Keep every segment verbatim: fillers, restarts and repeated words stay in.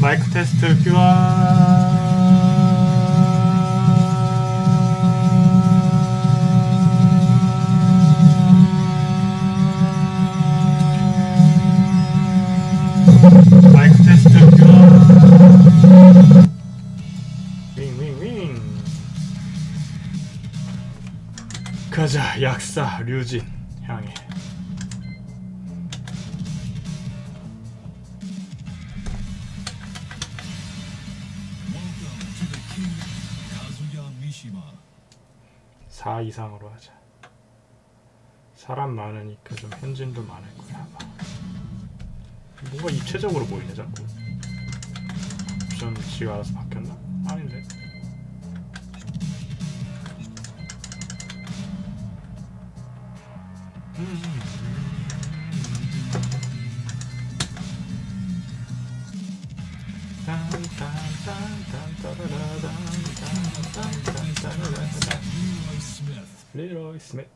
마이크 테스트 교환. 마이크 테스트 교환. 윙윙윙. 가자 약사 류진 향해. 사 이상으로 하자. 사람 많으니까 좀 현진도 많을 거야 아마. 뭔가 입체적으로 보이네 자꾸. 옵션 지가 알아서 바뀌었나? 아닌데. 리로이 스미스.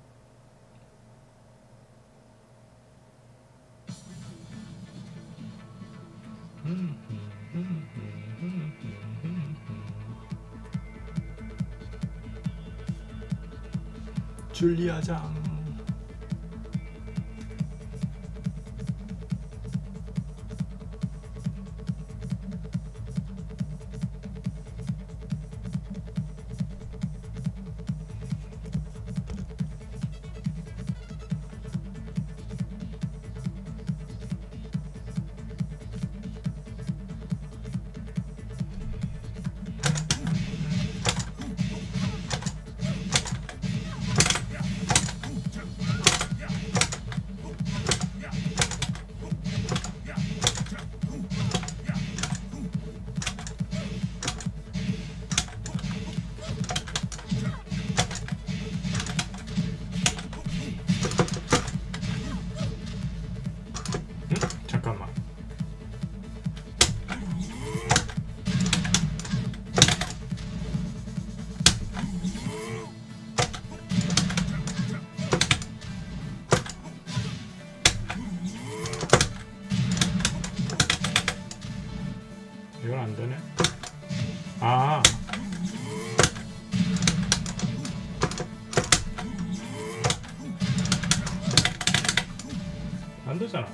줄리아 장. 이건 안 되네. 아. 안 되잖아.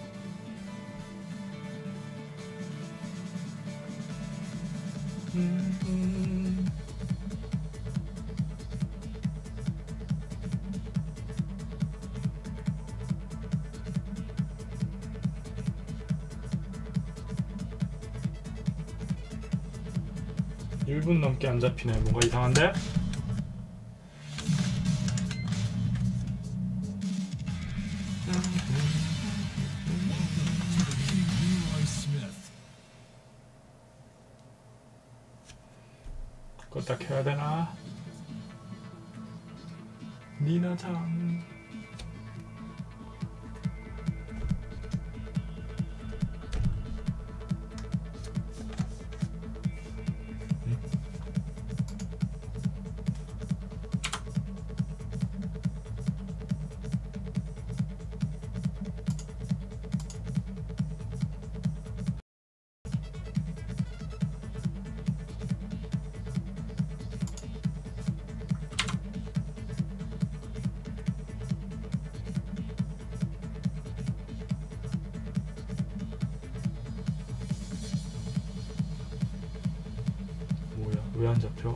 음, 음. 일 분 넘게 안 잡히네. 뭔가 이상한데? 껐다 켜야 되나? 니나장. 왜 안 잡혀?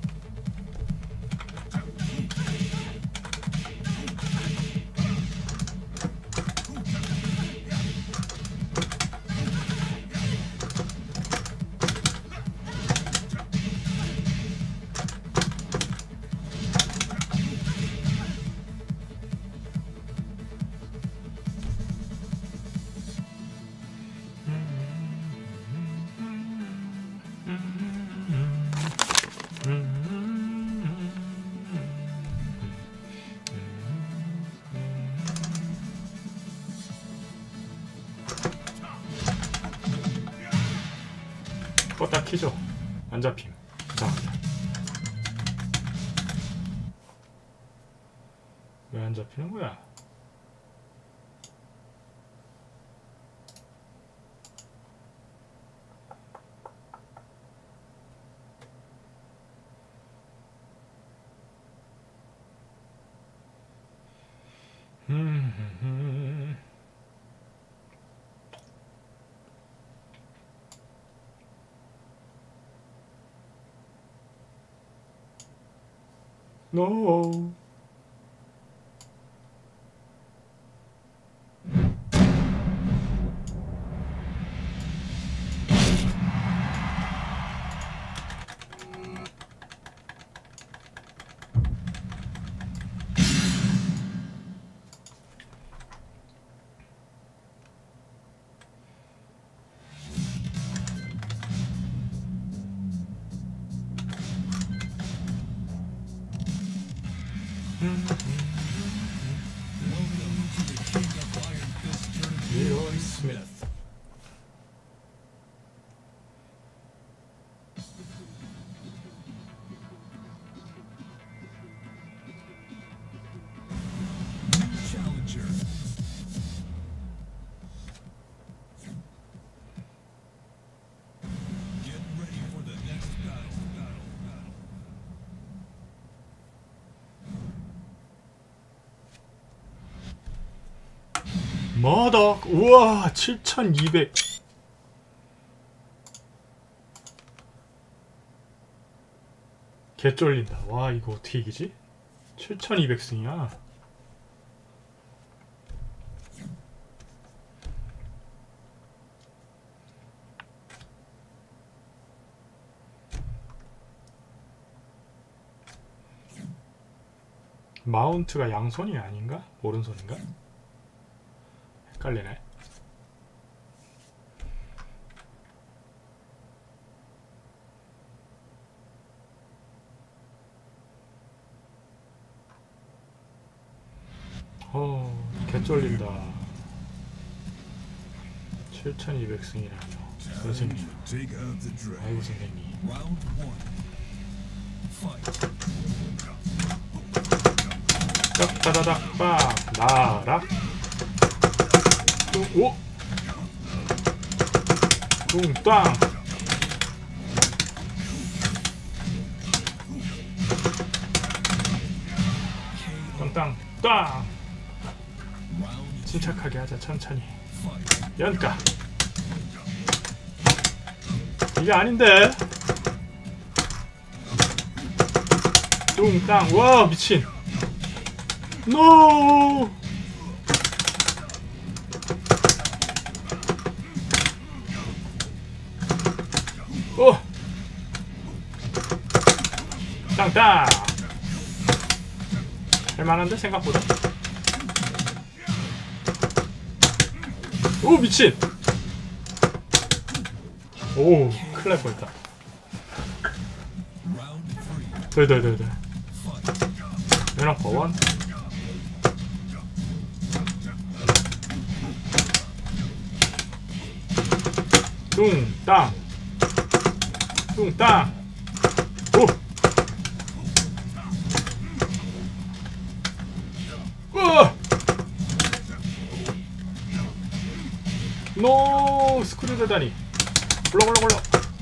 껐다 키죠? 안 잡힘. 이상하다. 왜 안 잡히는 거야? No. Leroy Smith. Challenger. Get ready for the next battle. battle, battle. 머덕. 우와, 칠천이백. 개 쫄린다. 와, 이거 어떻게 이기지? 칠천이백 승이야. 마운트가 양손이 아닌가? 오른손인가? 헷갈리네. 어, 개쫄린다. 칠천이백 승이라뇨. 선생님. 아이고 선생님. 딱다다닥 빡 나락. 오! 뚱땅! 땅땅! 땅! 침착하게 하자. 천천히. 연가! 이게 아닌데? 뚱땅! 와 미친! 노! 오! 땅땅! 할만한데 생각보다? 오 미친! 오 큰일 날 뻔했다. 네네네네. 연합 버원. 뚱땅! 뚱땅! 오! 으아! 노! 스크류 대다니! 굴러 굴러 굴러!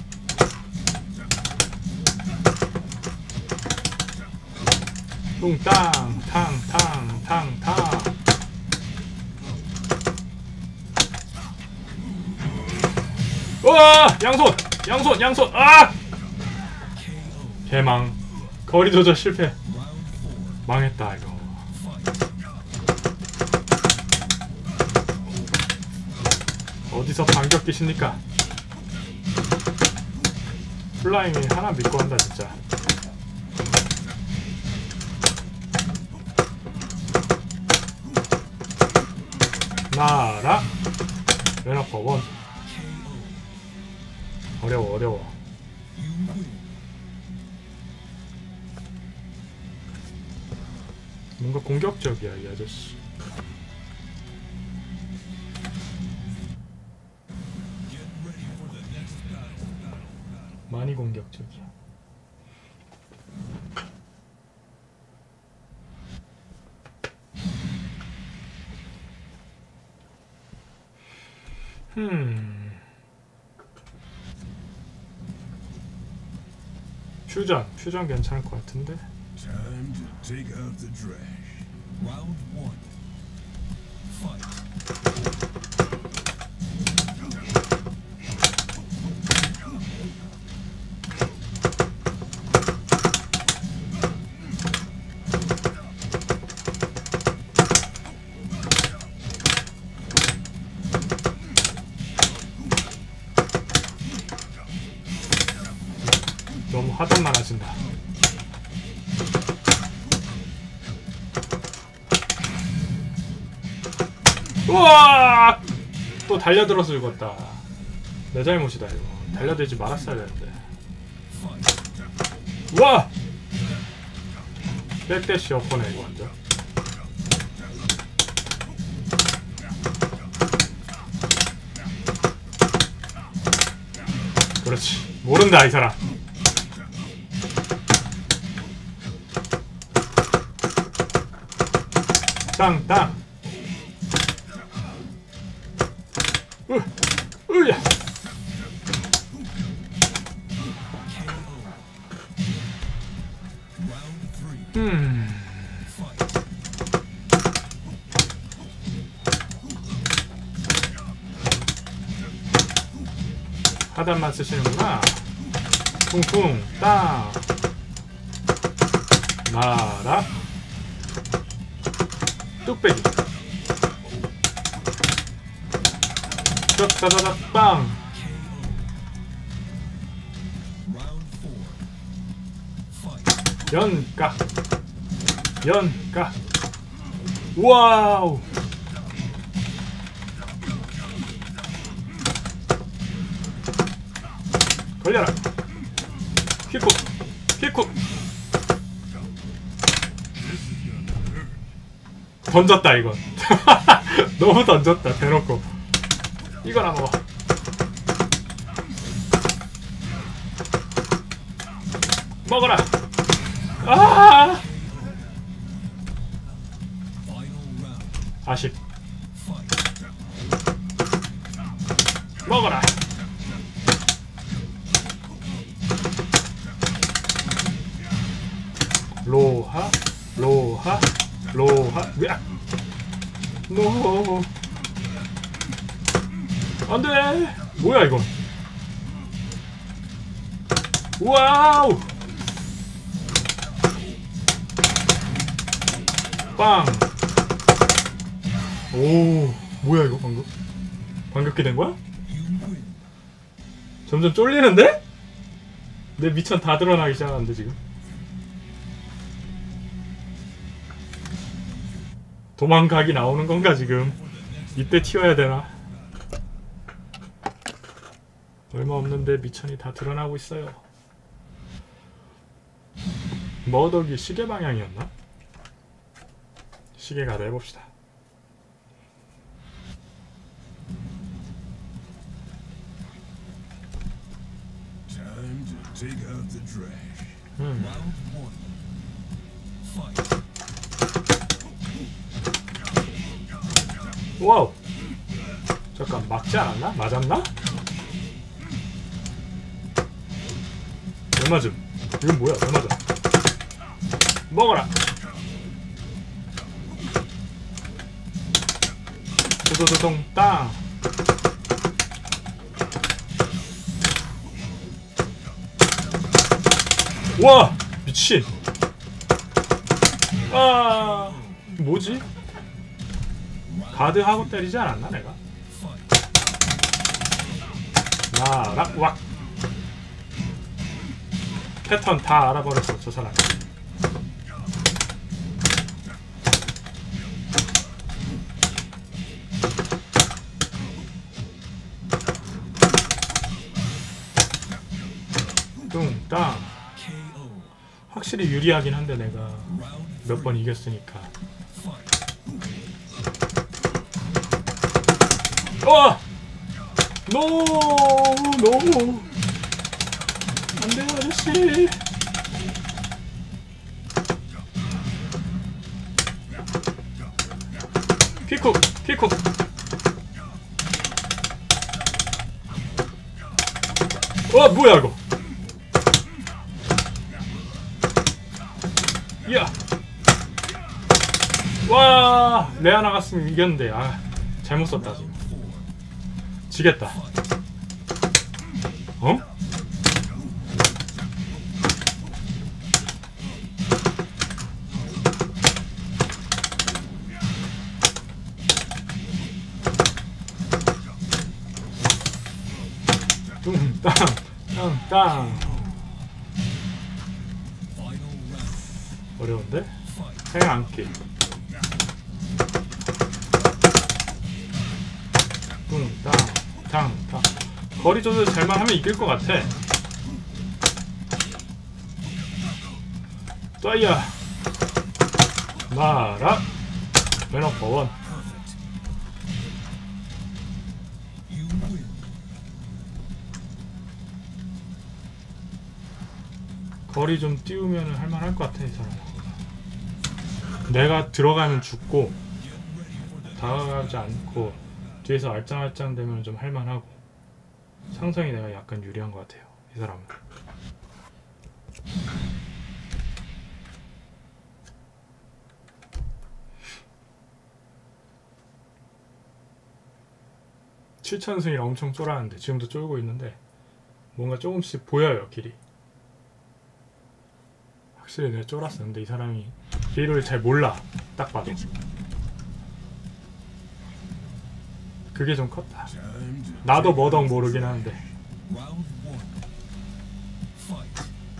뚱땅! 탕! 탕! 탕! 탕! 우와! 양손! 양손! 양손! 아! 개망. 거리 조절 실패. 망했다 이거. 어디서 반격 끼십니까? 플라잉이 하나 믿고 한다 진짜. 나라 연합법원. 어려워 어려워. 뭔가 공격적이야 이 아저씨. 많이 공격적이야. 음. 퓨전, 퓨전 괜찮을 것 같은데. Time to take out the trash. Round one. 하단만 하신다. 우와! 또 달려들어서 죽었다. 내 잘못이다 이거. 달려들지 말았어야 되는데. 우와! 백대시 엎어네 이거 완전. 그렇지. 모른다 이 사람. 땅땅. 으, 으야. 음. 하단만 쓰시는구나. 퉁퉁 땅. 나라. 뚝배기. 쫙다다닥 빵. 연가. 연가. 와우. 걸려라. 킥쿡. 킥쿡. 던졌다 이건. 너무 던졌다 대놓고. 이거나 먹어. 먹어라. 아! 아쉽. 먹어라. 로하, 로하, 로하. 으악. 노. 안돼. 뭐야 이건. 와우. 빵. 오, 뭐야 이거 방금? 반갑게 된 거야? 점점 쫄리는데? 내 미천 다 드러나기 시작하는데 지금. 도망가기 나오는 건가 지금? 이때 튀어야 되나? 얼마 없는데 미천이 다 드러나고 있어요. 머더기 시계 방향이었나? 시계 가다 해봅시다. Time to take out the trash. 음. Round one. Fight. 와우. 잠깐 막지 않았나? 맞았나? 왜 맞음? 이건 뭐야? 왜 맞아? 먹어라. 도도도동 땅. 와 미친. 아 뭐지? 가드 하고 때리지 않았나 내가? 나락 왁. 패턴 다 알아버렸어 저 사람. 뚱땅. 확실히 유리하긴 한데 내가 몇 번 이겼으니까. 어! 노! 노! 안돼요 아저씨. 킥쿡! 킥쿡! 와 뭐야 이거. 야! 와! 레아 나갔으면 이겼는데. 아 잘못 썼다 지금. 지겠다. 어? 뚱땅 땅땅. 어려운데? 행 안기. 뚱, 땅, 탕, 탕. 거리 조절 잘만 하면 이길 것 같아. 또이야. 마라. 맨업버 원. You win. 거리 좀 띄우면 할만할 것 같아 이 사람. 내가 들어가면 죽고 다가가지 않고 뒤에서 알짱알짱 되면 좀 할만하고 상성이 내가 약간 유리한 것 같아요 이 사람은. 칠천승이 엄청 쫄았는데 지금도 쫄고 있는데 뭔가 조금씩 보여요 길이. 확실히 내가 쫄았어. 근데 이 사람이 길을 잘 몰라 딱 봐도. 그게 좀 컸다. Time to 나도 take 뭐덕 out the 모르긴 trash. 하는데. Round one. Fight.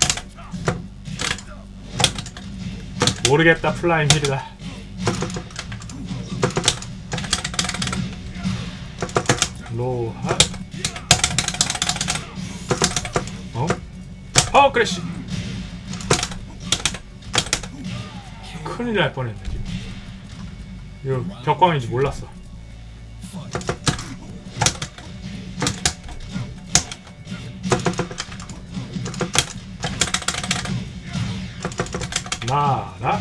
모르겠다. 플라잉 힐이다. 로하. 어? 파워 크래쉬. 큰일 날 뻔했네 지금. 이거 벽광인지 몰랐어. 나라.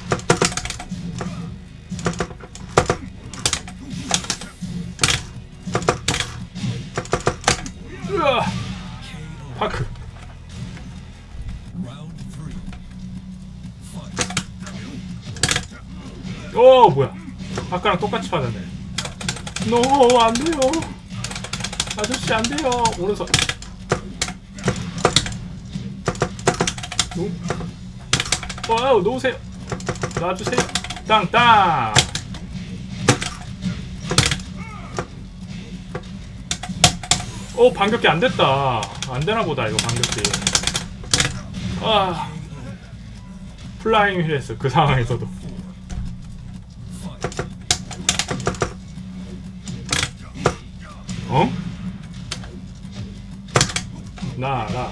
으아. 파크. Round three. Fight. 오 뭐야? 아까랑 똑같이 맞았네. 노 안돼요. 아저씨 안돼요. 오른손. 노. 와우 놓으세요. 놔주세요. 땅땅. 오 반격기 안됐다. 안되나보다 이거 반격기. 아 플라잉 힐했어 그 상황에서도. 어? 나라.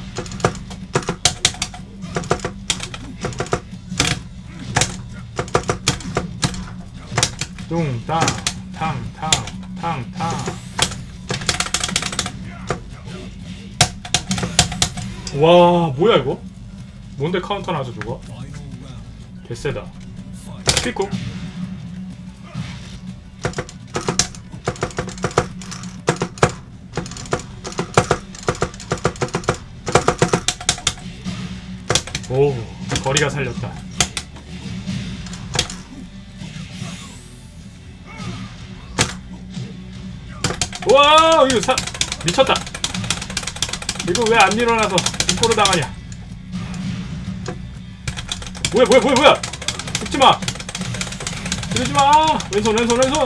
뚱땅 탕탕 탕탕. 와 뭐야 이거? 뭔데 카운터 나죠 저거? Final round. 개쎄다. Fight. 픽쿡. 오 거리가 살렸다. 와 이거 사 미쳤다. 이거 왜 안 일어나서 뒷골을 당하냐? 뭐야 뭐야 뭐야 뭐야? 죽지마. 죽지마. 왼손 왼손 왼손.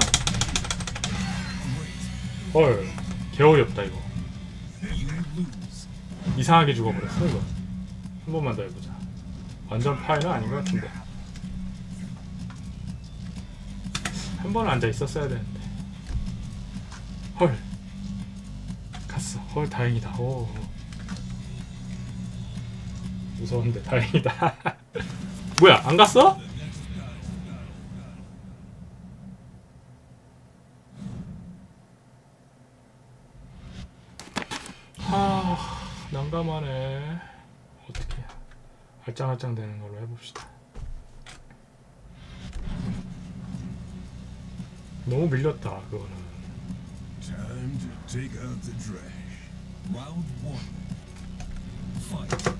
헐 개어이없다 이거. You lose. 이상하게 죽어버렸어 이거. 한 번만 더 해보자. 완전 파이는 아닌 것 같은데. 한 번은 앉아 있었어야 되는데. 헐. 갔어. 헐 다행이다. 오. 무서운데 다행이다. 뭐야 안 갔어? 하 난감하네. 어떻게 알짱알짱 되는 걸로 해봅시다. 너무 밀렸다 그거는. Time to take out the trash. Round one. Fight.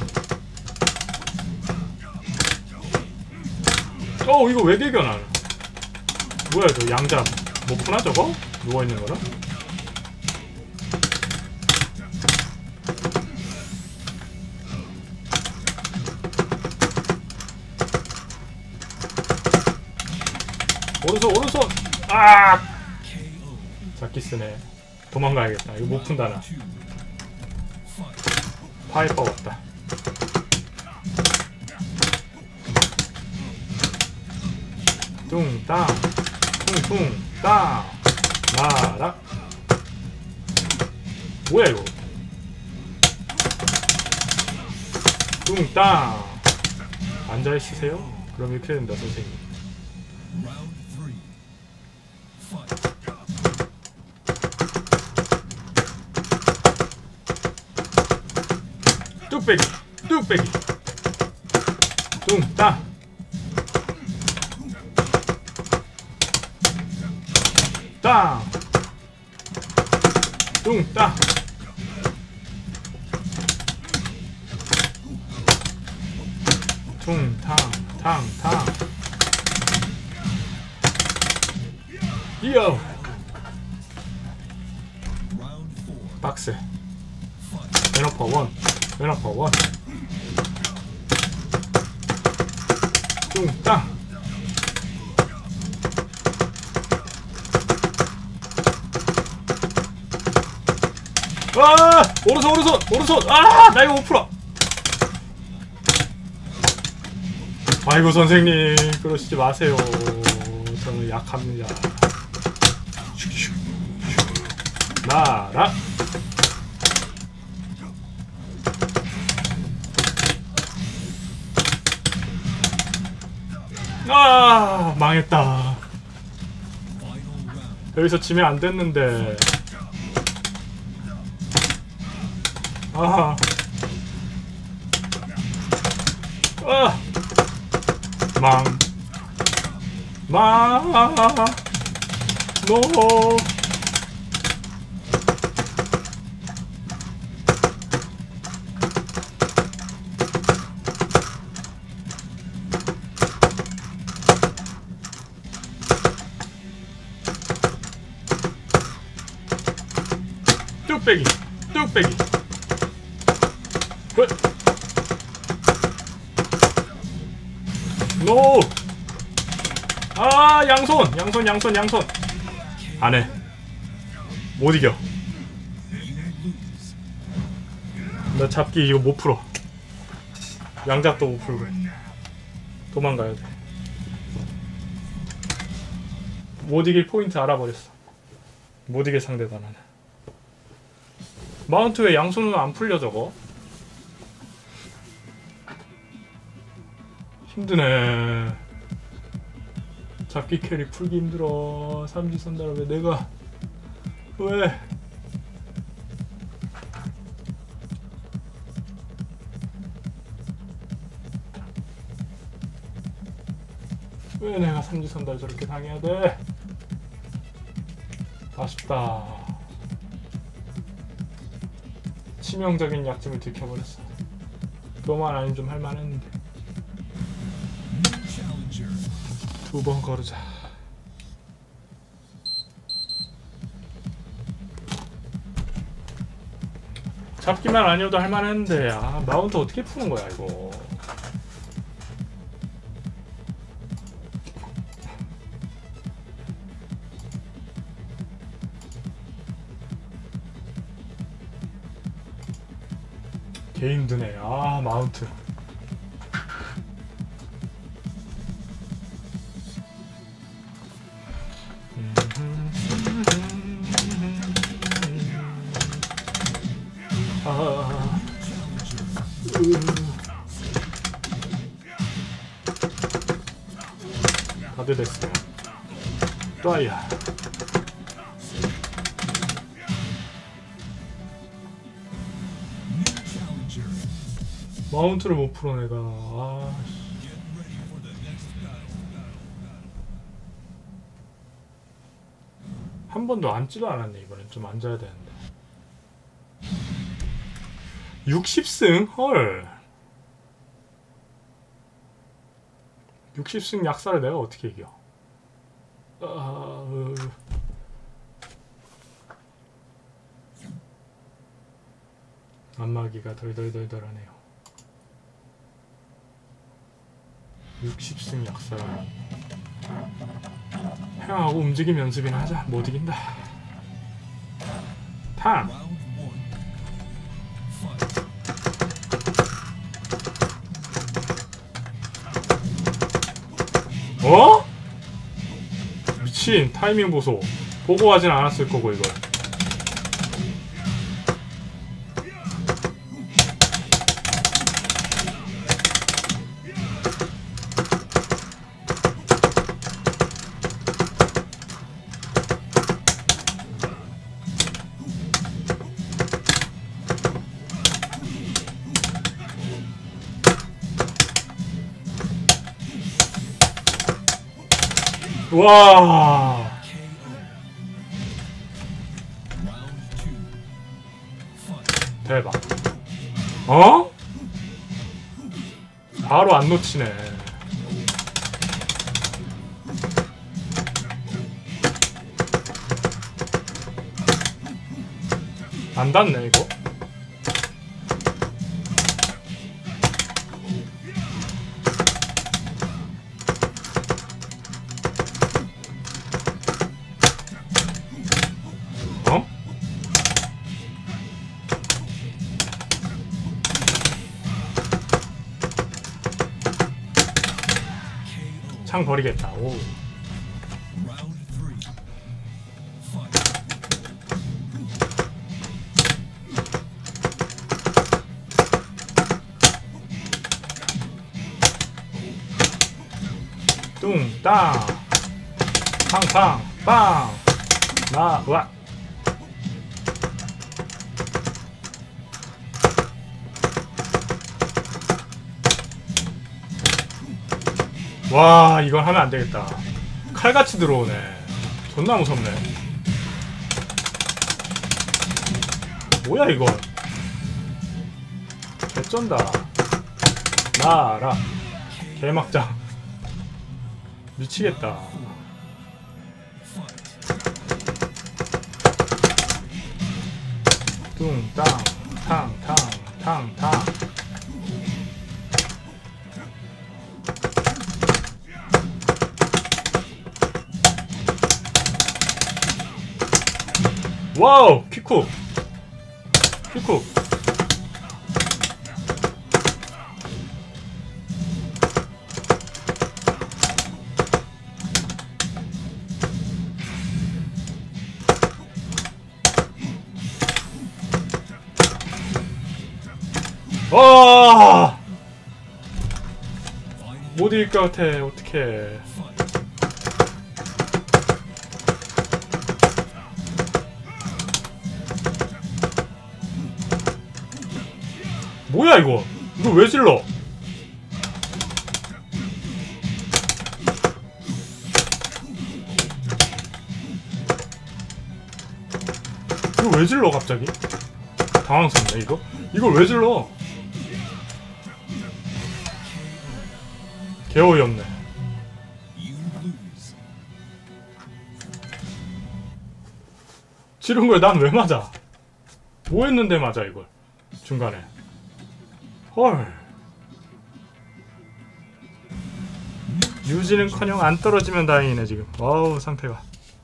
어 이거 왜 개겨 나는? 뭐야 저 양자 못 푸나 저거? 누워있는 거라? 오른손 오른손. 아 K O. 자키스네. 도망가야겠다. 이거 못 푼다 나. Two. Fight. 파이퍼 없다. 뚱땅 퉁퉁땅 나락. 뭐야 이거. 뚱땅. 앉아있으세요? 그럼 이렇게 된다 선생님. Round three. Fight. 뚝배기 뚝배기 뚱땅 땅 뚱땅 퉁탕 탕탕 이어. Round four. 박스 왼어퍼 원 왼어퍼 원 뚱땅. 아 오른손 오른손 오른손. 아 나 이거 못 풀어. 아이고 선생님 그러시지 마세요. 저는 약합니다. 나라. 아 망했다. Final round. 여기서 지면 안 됐는데. 아. 아. 망. 망. 노. 뚝배기 뚝배기. 왜? 노. 아 양손 양손 양손 양손. 안해. 못 이겨. 나 잡기 이거 못 풀어. 양잡도 못 풀고 도망가야 돼. 못 이길 포인트 알아버렸어. 못 이길 상대다 나는. 마운트 왜 양손으로 안 풀려 저거? 힘드네. 잡기 캐릭 풀기 힘들어. 삼지선다라 왜 내가 왜? 왜 내가 삼지선달 저렇게 당해야 돼? 아쉽다. 치명적인 약점을 들켜버렸어. 그거만 아니면 좀 할만했는데. Challenger. 두 번 거르자. 잡기만 아니어도 할만했는데. 아 마운트 어떻게 푸는 거야 이거. 개 힘드네. 아 마운트. 아, 다들 됐어요. 또아야. Challenger. 마운트를 못 풀어 내가. 아, 씨. Get ready for the next battle. 한 번도 앉지도 않았네. 이번엔 좀 앉아야 되는데. 육십 승? 헐. 육십 승 약사를 내가 어떻게 이겨? 아, 으. 안마기가 덜덜덜덜하네요. 육십 승 약사를 행하고 움직임 연습이나 하자. 못 이긴다. 탕! Round one. Fight. 어? 미친 타이밍 보소. 보고 하진 않았을 거고 이걸. 와 대박. 어? 바로 안 놓치네. 안 닿네 이거. 어? 창 버리겠다. 오. 뚱땅 팡팡 빵 나와. 와 이건 하면 안되겠다. 칼같이 들어오네. 존나 무섭네. 뭐야 이건. 개쩐다. 나라 개막장. 미치겠다. 뚱땅 탕탕 탕탕. 와우 퀵쿡 퀵쿡. 와 못 이길 것 같아. 어떡해. 뭐야 이거. 이거 왜 질러. 이거 왜 질러 갑자기. 당황스럽네 이거. 이걸 왜 질러. 개 어이없네. 지른 거에 난 왜 맞아. 뭐 했는데 맞아 이걸. 중간에. 헐. 유지는커녕 안 떨어지면 다행이네 지금. 와우 상태가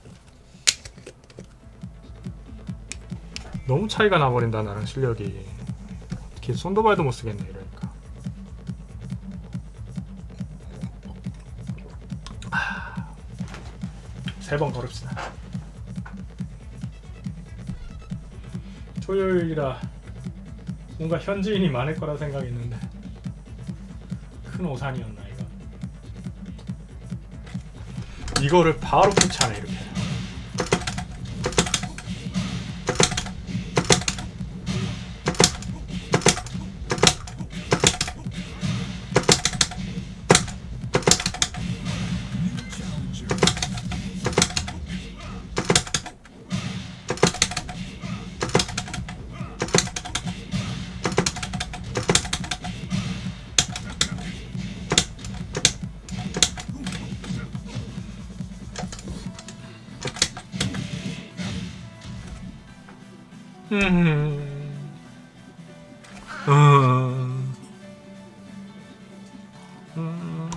너무 차이가 나버린다 나랑 실력이. 어떻게 손도발도 못쓰겠네 이러니까. 세 번 걸읍시다. 토요일이라 뭔가 현지인이 많을 거라 생각했는데 큰 오산이었나 이거. 이거를 바로 붙이네 이렇게. 음. 음. 음.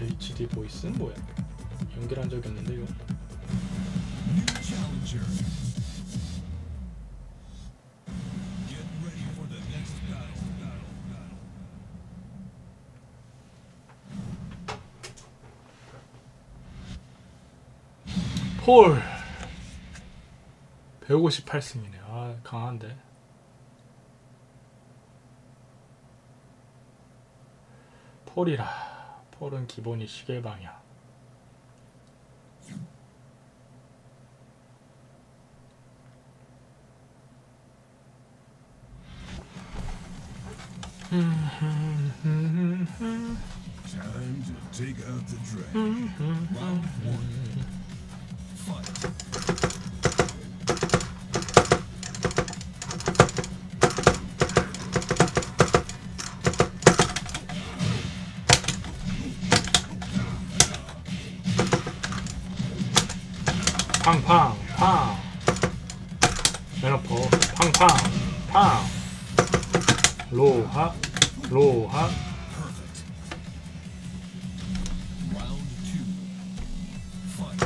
에이치디 보이스는 뭐야? 연결한 적이 없는데 이거? New challenger. Get ready for the next battle. Battle. Battle. 폴 백오십팔 승이네. 아 강한데. 폴이라. 폴은 기본이 시계 방향. Time to take out the trash. Round one. Fight. 팡팡 팡. 매너퍼 팡팡 팡. 로하 로하. Perfect. Round two. Fight.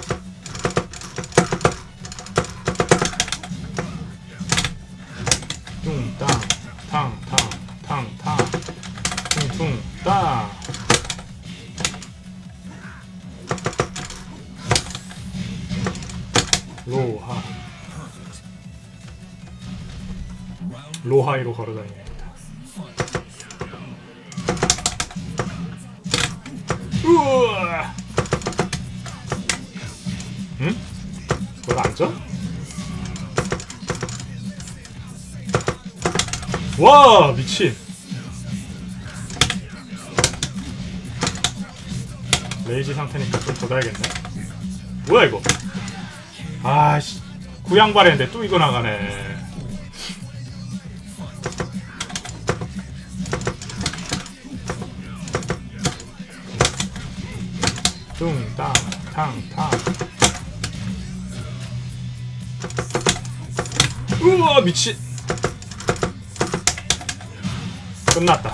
뚱땅 탕탕 탕탕 퉁퉁 땅. 로하 Perfect. Round 로하이로 걸어다니네. 우와. 응? 그걸 안 쪄? 와 미친. 레이지 상태니까 좀 더 가야겠네. 뭐야 이거? 아씨 구양발했는데 또 이거 나가네. 뚱땅 탕탕. 우와 미친. 끝났다.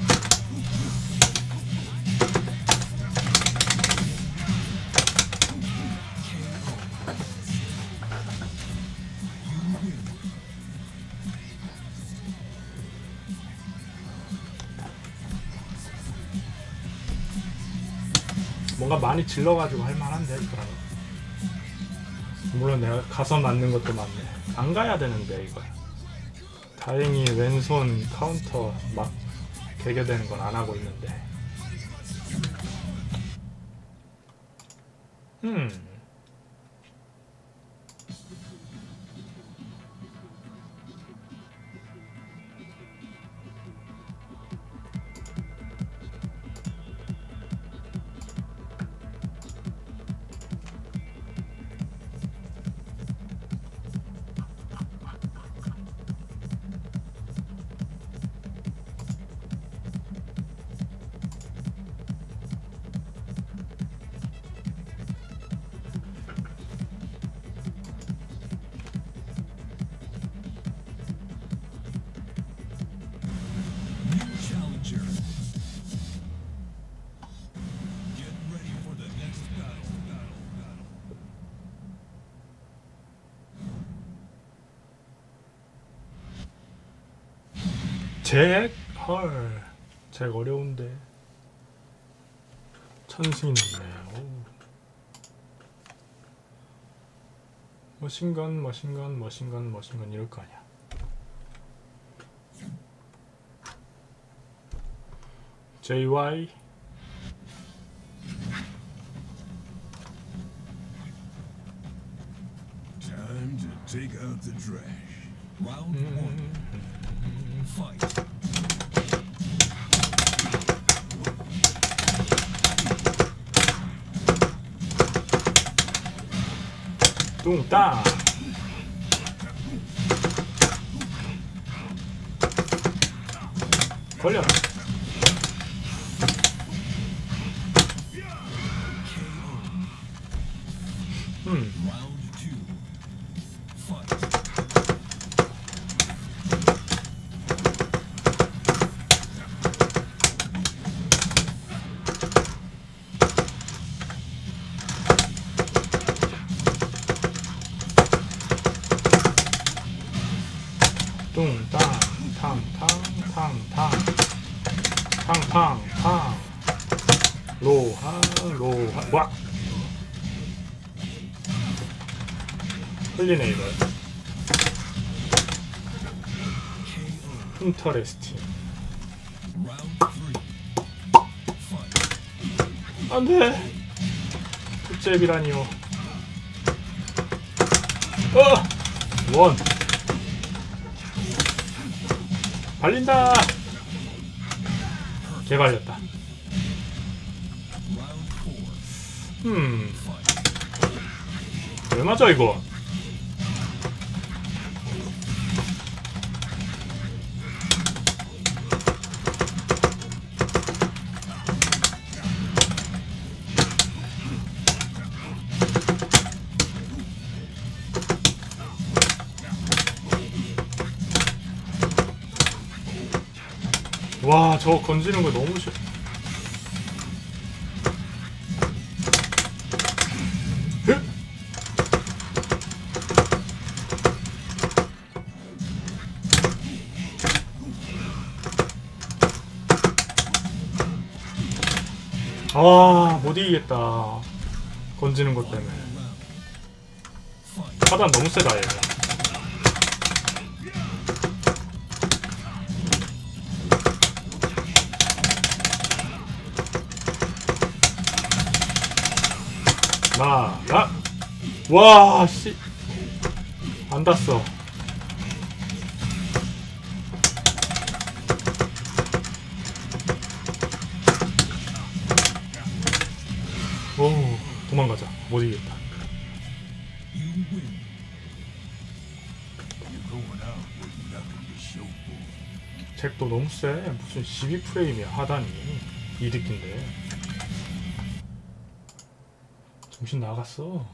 뭔가 많이 질러가지고 할만한데 이거랑. 물론 내가 가서 맞는 것도 맞네. 안 가야 되는데 이거. 다행히 왼손 카운터 막 개겨되는 건 안 하고 있는데. 음. new challenger. Get ready for the next battle. Battle. Battle. 잭? 헐. 잭 어려운데. 천승이 넘네. 오. 머신건 머신건 머신건 머신건 이럴 거 아니야. 제이와이 Time to take out the trash. Round one. Fight. 뚱땅. 걸려. 음. Round two. Fight. 팡팡팡 로하 로하 와 흘리네 이거. 인터레스팅. 안돼. 굿잽이라니요. 어! 원 발린다. 개발렸다. 음. 왜 맞아 이거? 와, 저거 건지는 거 너무 싫어. 아, 못 이기겠다. 건지는 것 때문에. 차단 너무 세다, 얘. 나, 나. 와, 씨. 안 닿았어. 오, 도망가자. 못 이기겠다. 잭도 너무 세. 무슨 십이 프레임이야, 하단이. 이득인데. 정신 나갔어.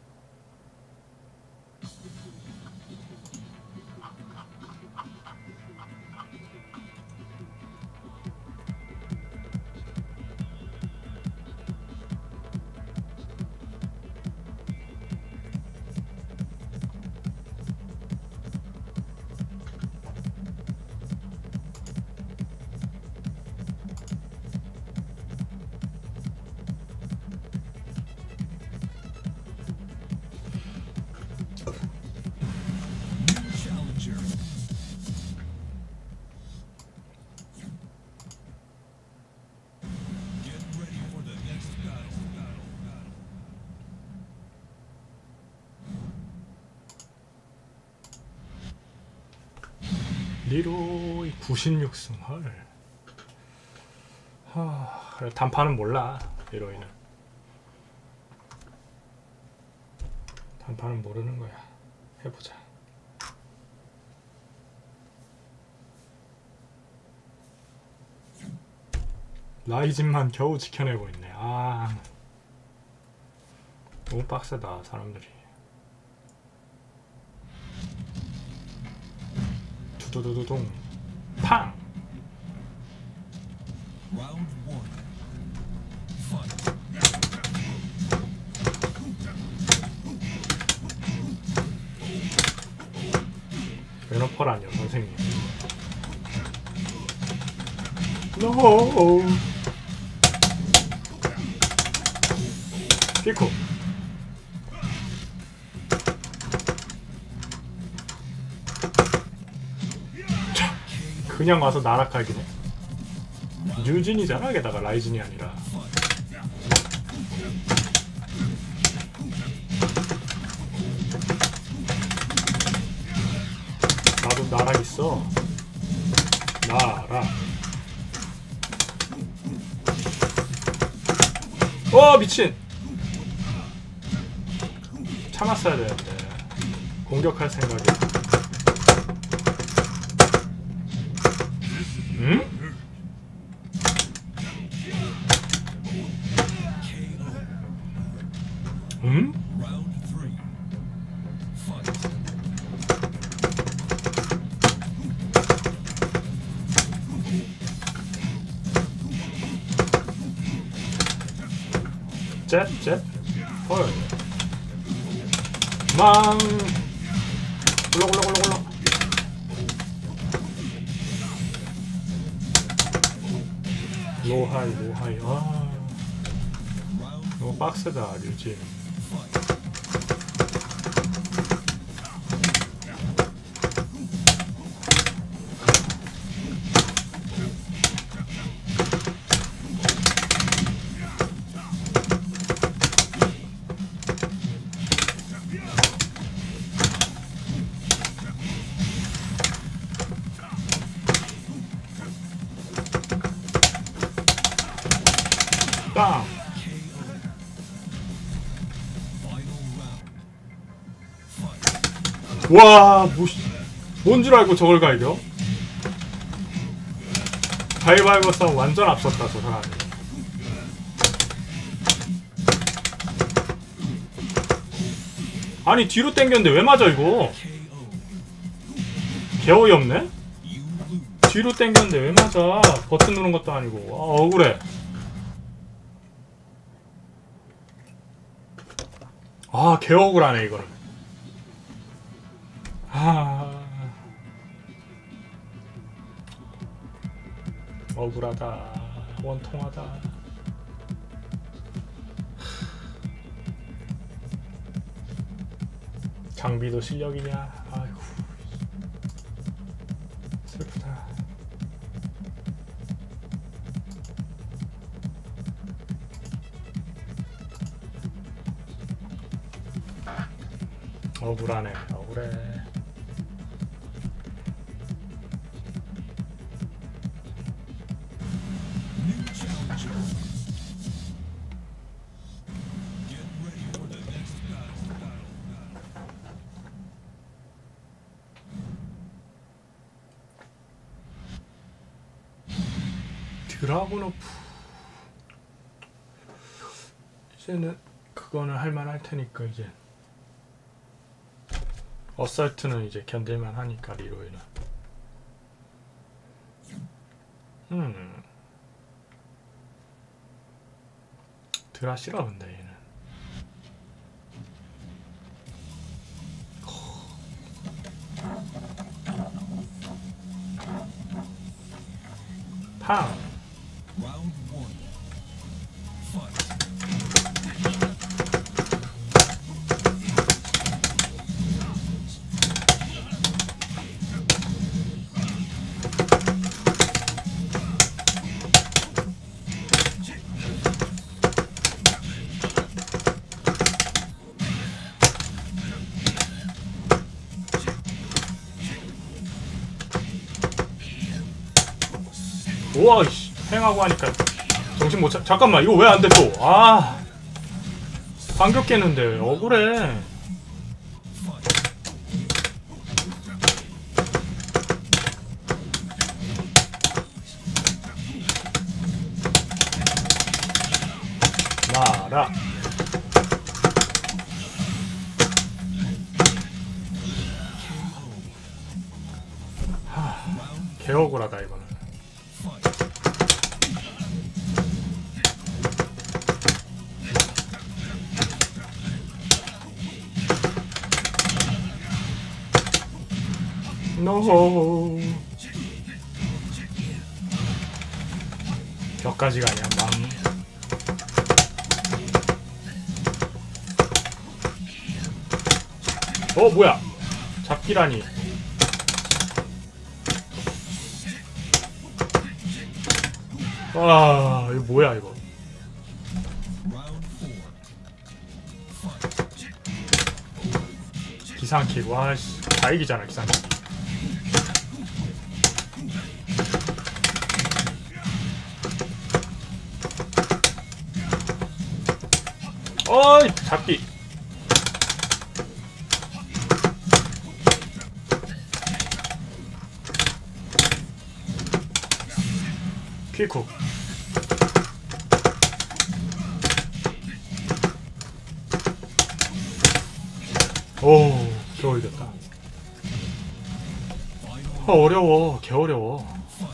리로이 구십육 승. 헐. 하, 그래, 단판은 몰라. 리로이는 단판은 모르는 거야. 해보자. 라이진만 겨우 지켜내고 있네. 아, 너무 빡세다 사람들이. 두두두두둥 팡. 매너퍼라뇨 선생님. 노. 피코. 그냥 와서 나락하기네. 뉴진이잖아. 게다가 라이진이 아니라. 나도 나락 있어. 나락. 와, 미친. 참았어야 되는데. 공격할 생각이. 응? 응? 잽, 잽. 헐. 망. 굴러, 굴러, 굴러, 굴러. 로하이 로하이. 아 너무 빡세다 류진. 빵! 와, 뭐, 뭔 줄 알고 저걸 가 이겨? 가위바위보 싸움 완전 앞섰다, 저 사람이. 아니, 뒤로 당겼는데 왜 맞아, 이거? 개어이 없네? 뒤로 당겼는데 왜 맞아? 버튼 누른 것도 아니고. 아, 억울해. 아, 개 억울하네, 이거는. 아. 억울하다. 원통하다. 장비도 실력이냐? 아이고. 슬프다. 억울하네. 억울해. 드라곤오프 이제는 그거는 할만할 테니까 이제 어설트는 이제 견딜만 하니까 리로이는. 음 드라 싫어 근데 얘는. 팡. 우와 이씨 팽하고 하니까 정신 못 차. 잠깐만 이거 왜 안 돼 또. 아 반격 깨는데 억울해. 마라. 하 개억울하다 이거는. 노 벽까지가 아니야 망. 어 뭐야 잡기라니. 아 이거 뭐야 이거. 기상킥. 와씨 다 이기잖아 기상킥. 어이 잡기. 퀴쿡. 오 겨우 이겼다. 아, 어려워 개 어려워.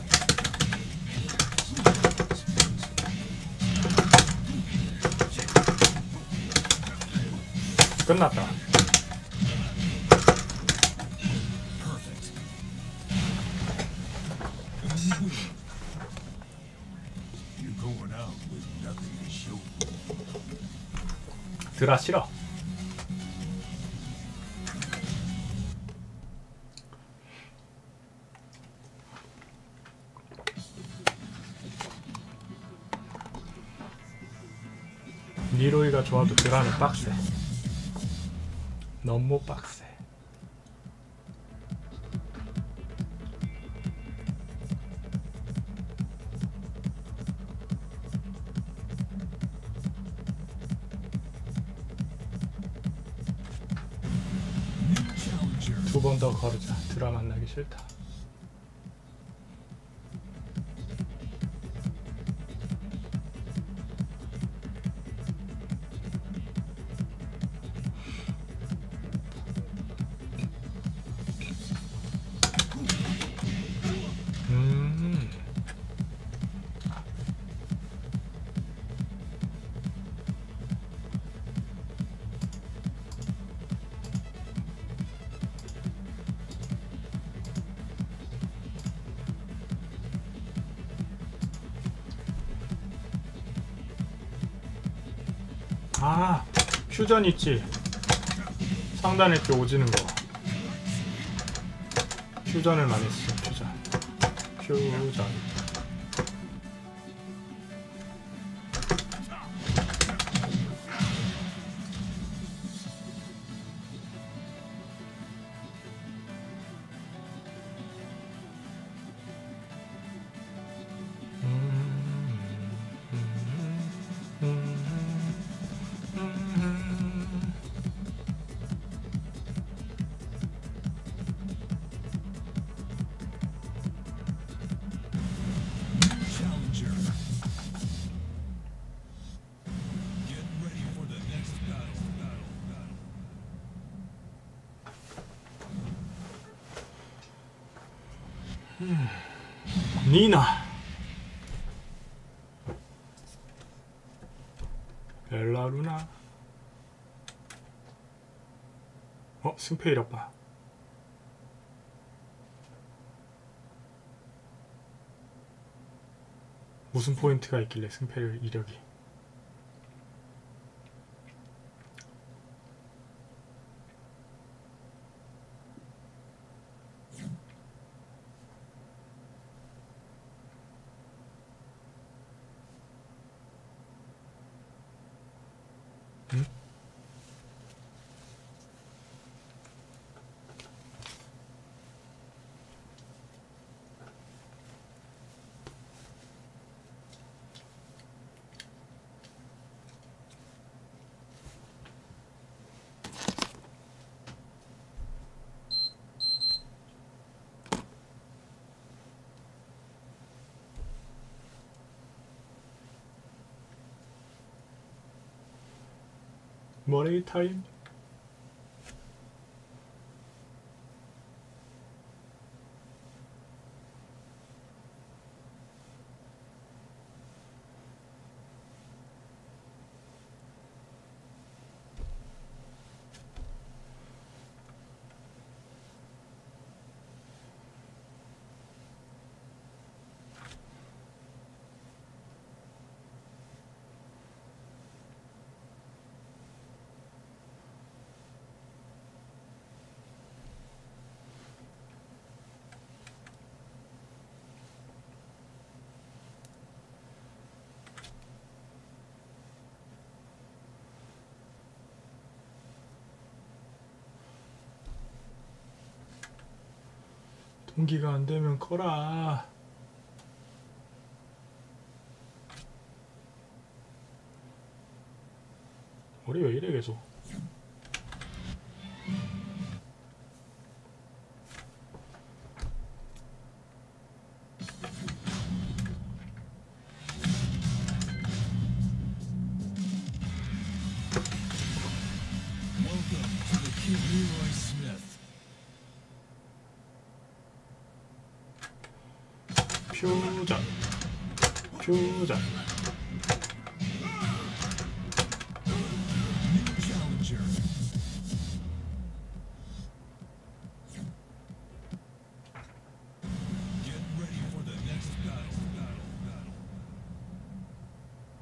끝났다. out with nothing to show. 드라 싫어. 니로이가 좋아도 드라는 빡세. 너무 빡세. 두 번 더 거르자. 드라 만나기 싫다. 음. 아, 퓨전 있지. 상단에 이렇게 오지는 거. 퓨전을 많이 쓰죠. 퓨전. 퓨전. 음, 니나 벨라루나. 어? 승패 이력 봐. 무슨 포인트가 있길래 승패 이력이. 응? 머레이 타임. 동기가 안 되면 꺼라. 머리 왜 이래 계속. Welcome to the Kid Leroy Smith. 퓨전. 퓨전. New challenger. Get ready for the next battle. battle, battle.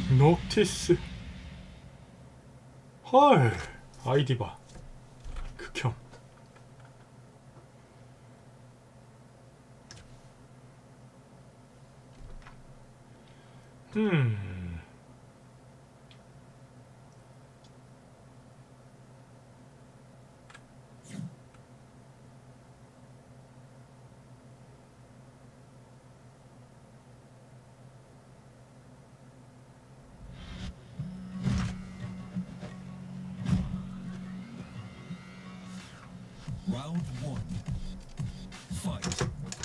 녹티스. 헐, 아이디 봐. 극혐. 음. Round one. Fight.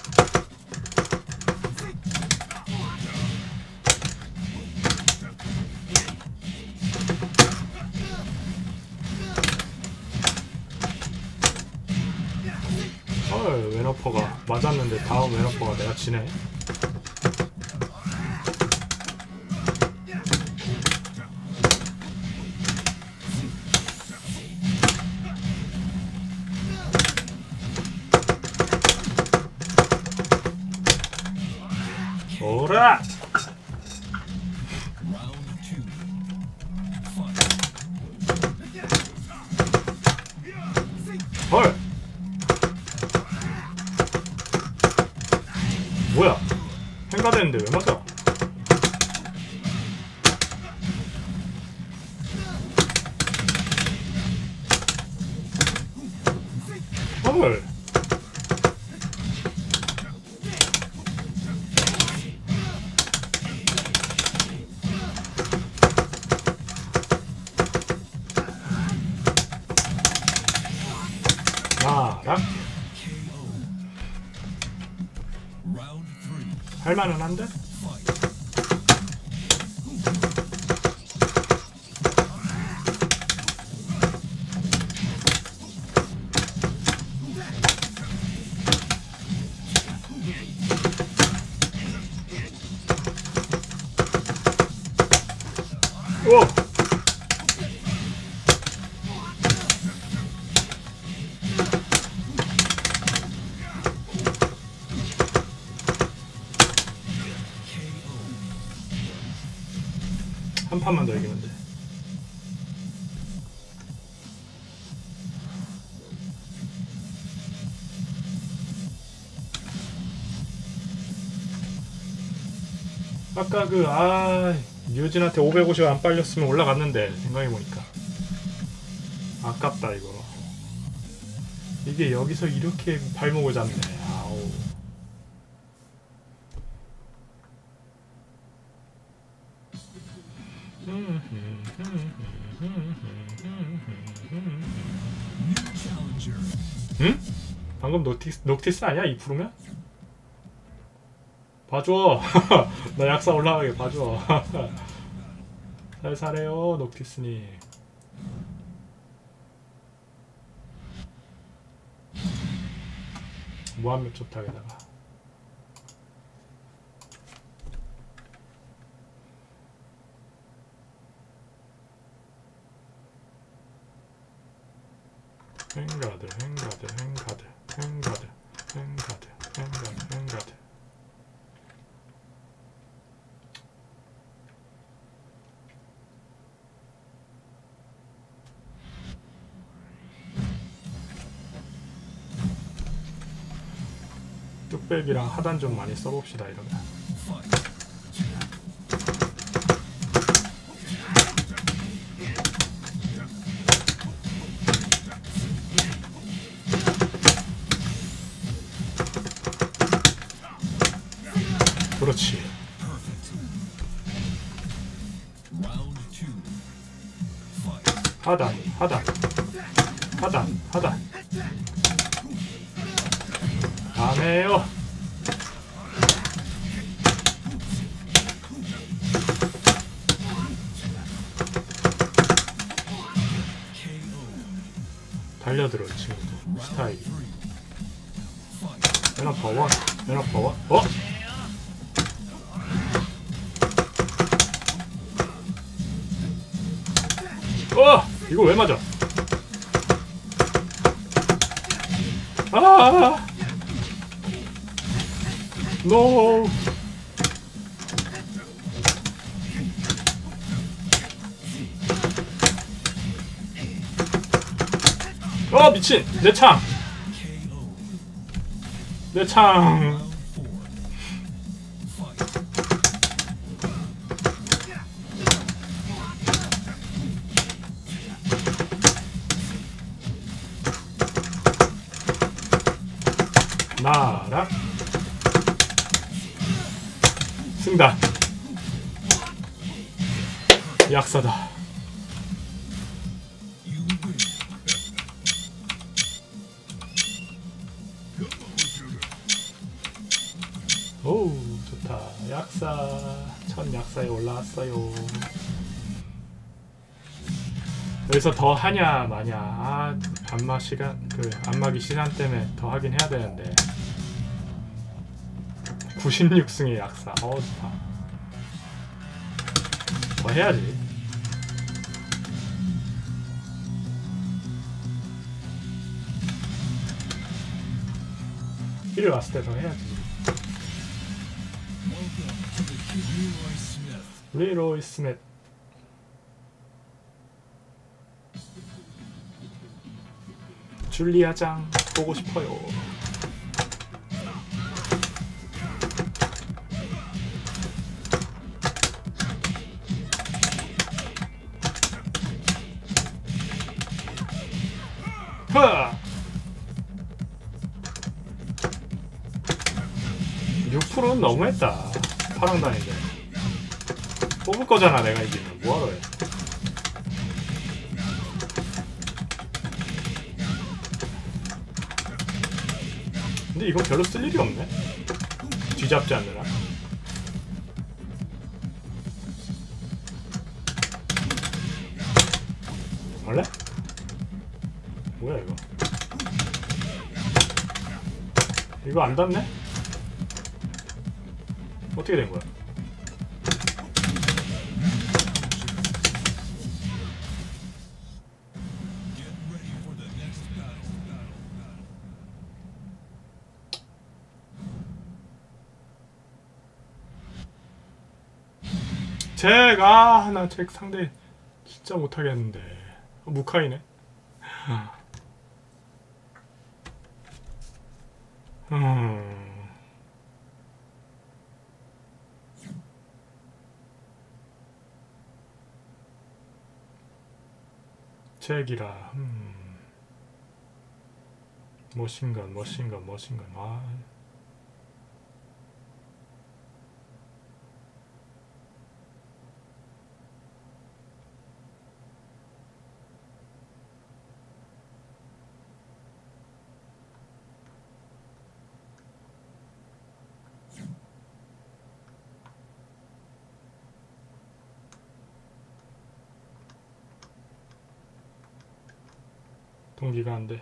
헐, 웨너퍼가 맞았는데 다음 웨너퍼가 내가 지네. 오라! Round two. Fight. 헐! 뭐야? 행가되는데 왜 맞아? 헐! 아, 락? Round three. 할만은 한데? Fight. 오! 한 판만 더 이기면 돼. 아까 그, 아, 류진한테 오백오십 안 빨렸으면 올라갔는데, 생각해보니까. 아깝다, 이거. 이게 여기서 이렇게 발목을 잡네. 아우. New challenger. 응? 방금 녹티스, 녹티스 아니야? 이 프로면? 봐줘. 나 약사 올라가게 봐줘. 살살해요, 녹티스님. 무한몇 쫓탁에다가. 행가드, 행가드, 행가드, 행가드, 행가드, 행가드, 행가드. 뚝배기랑 하단 좀 많이 써봅시다, 이러면. Fight. 그렇지. Perfect. Round two. Fight. 하단, 하단, 하단, 하단. 안 해요. K O. 달려들어, 이 친구도. 스타일이. Three. Fight. 연합 파워, 연합 파워. 어? 어! 이거 왜 맞아? 아! 노! 어 미친! 내 창! 내 창! 나락 승단 약사다. 오 좋다. 약사 첫 약사에 올라왔어요. 여기서 더 하냐 마냐. 아 안마 시간 그 안마기 시간 때문에 더 하긴 해야 되는데. 구십육 승의 약사. 어 좋다. 더 해야지. 일을 왔을 때 더 해야지. 리로이 스밋. 줄리아 장 보고 싶어요. 흐! 육 퍼센트는 너무했다. 파랑단인데 뽑을 거잖아. 내가 이기면 뭐하러 해. 근데 이건 별로 쓸 일이 없네. 뒤잡지 않느라. 원래? 뭐야 이거? 이거 안 닿네? 어떻게 된 거야? 잭! 아, 나 잭 상대 진짜 못하겠는데. 어, 무카이네. 음. 잭이라. 음. 머신건, 머신건, 머신건. 아. 동기가 안 돼.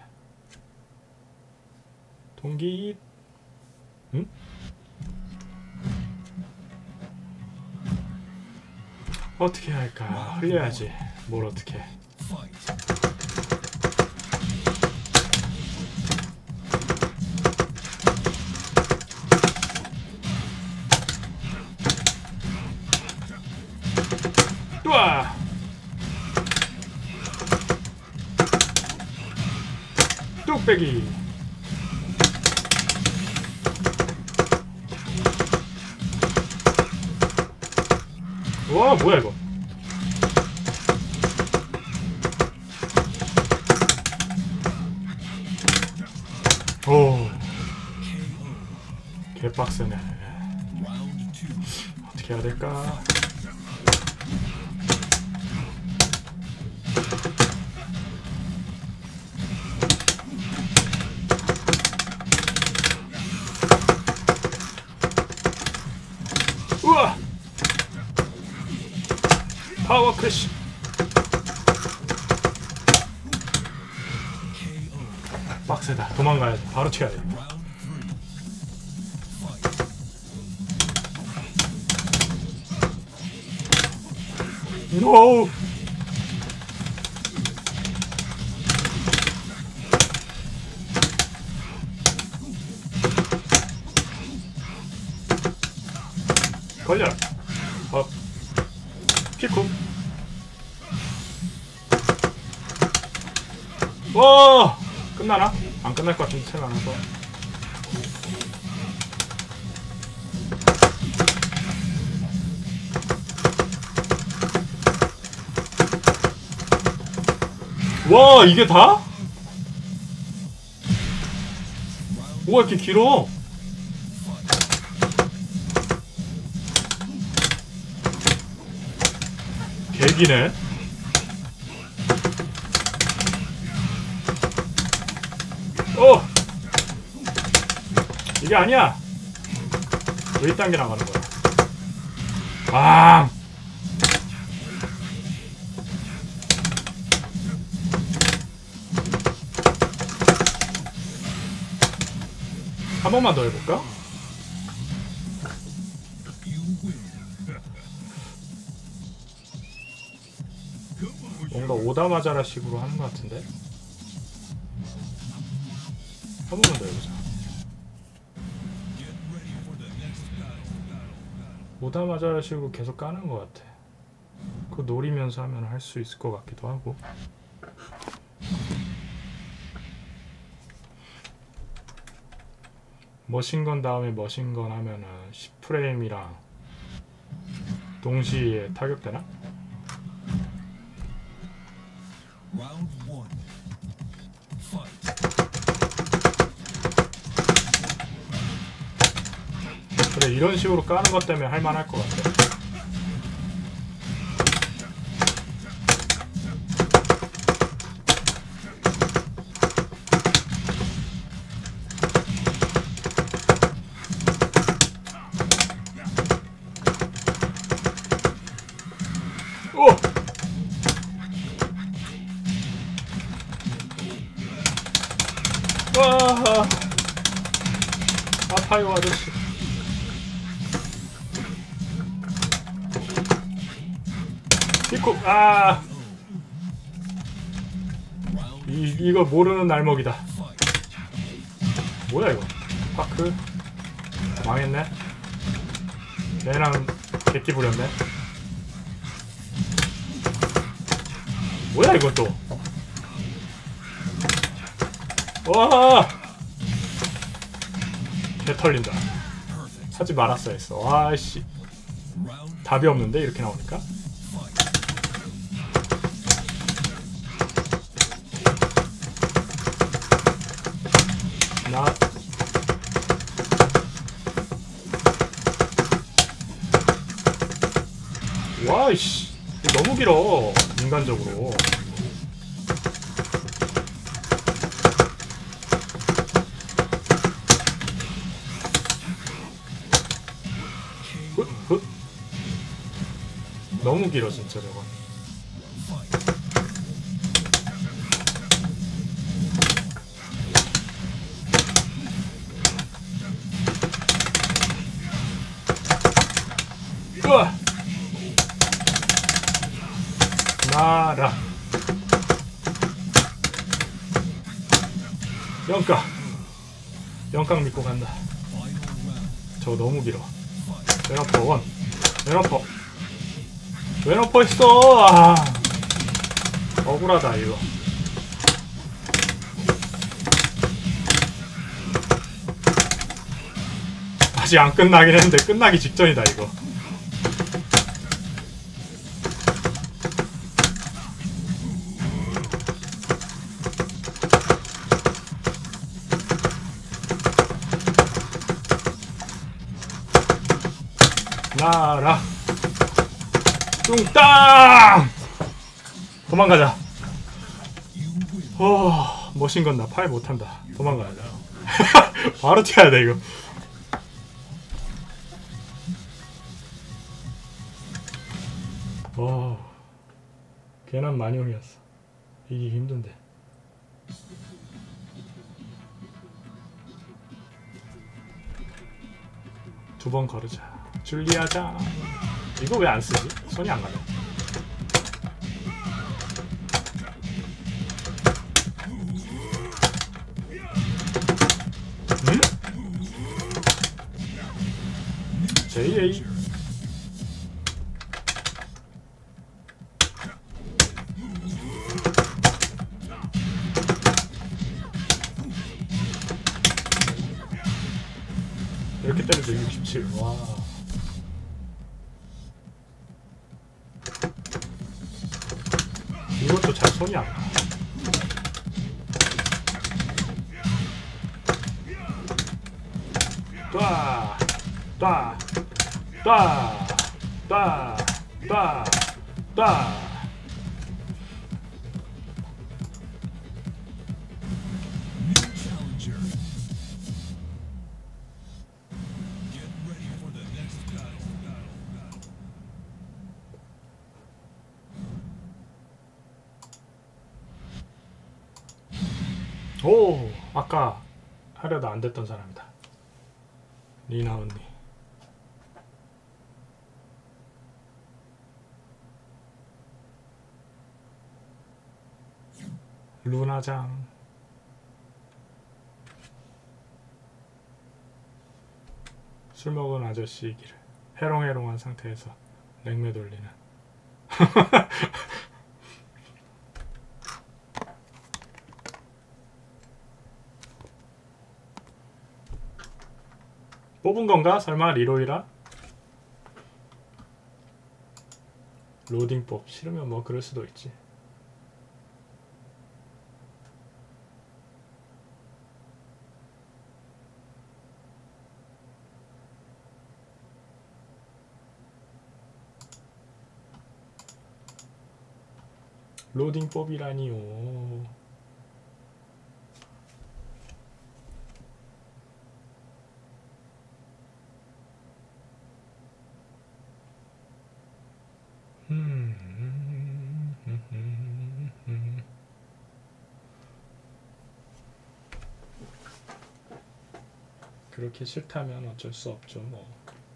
동기. 응? 어떻게 할까? 흘려야지. 뭘 어떻게 해. 우와! 뚝배기. 와 뭐야 이거. 오 개빡세네. 어떻게 해야 될까. 우와! 파워 크래쉬. 빡세다. 도망가야 돼. 바로 튀어야 돼. 노! 걸려라. 어. 피쿠. 와! 끝나나? 안 끝날 것 같은데 템 많아서. 와 이게 다? 뭐가 이렇게 길어? 개기네. 어! 이게 아니야! 왜 이딴 게 나가는 거야? 아! 한 번만 더 해볼까? 뭔가 오다마자라 식으로 하는 것 같은데? 한 번만 더 해보자. 오다마자라 식으로 계속 까는 것 같아. 그거 노리면서 하면 할 수 있을 것 같기도 하고. 머신건 다음에 머신건 하면은 십 프레임이랑 동시에 타격되나? 그래 이런 식으로 까는 것 때문에 할만할 것 같아. 오! 와! 아파요 아저씨. 피코 아! 이 이거 모르는 날먹이다. 뭐야 이거? 파크 망했네. 얘랑 객기 부렸네. 뭐야 이건 또? 와! 개 털린다. 하지 말았어야 했어. 와씨. 답이 없는데 이렇게 나오니까. 나 와이씨 너무 길어 인간적으로. 훗, 훗. 너무 길어 진짜 저건. 으아! 나라 영각 영각 믿고 간다. 저거 너무 길어. 웨너퍼 원 웨너퍼 웨너퍼 있어. 아 억울하다 이거. 아직 안 끝나긴 했는데 끝나기 직전이다 이거. 나라 뚱땅 도망가자. 어 머신건 나 파일 못한다. 도망가자. 바로 튀어야 돼 이거. 어 괜한 만용이었어. 이기기 힘든데. 두 번 거르자. 줄리아자. 이거 왜 안 쓰지? 손이 안 가네. 음? 제이에이. 이렇게 때려도 육십칠. 와. 이것도 잘 손이 안 가. 따, 따, 따, 따, 따, 따. 오, 아까 하려다 안 됐던 사람이다. 리나 언니. 루나장. 술 먹은 아저씨이기를 해롱해롱한 상태에서 냉매 돌리는. 뽑은 건가? 설마 리로이라? 로딩법 싫으면 뭐 그럴 수도 있지. 로딩법이라니요. 그렇게 싫다면 어쩔 수 없죠 뭐.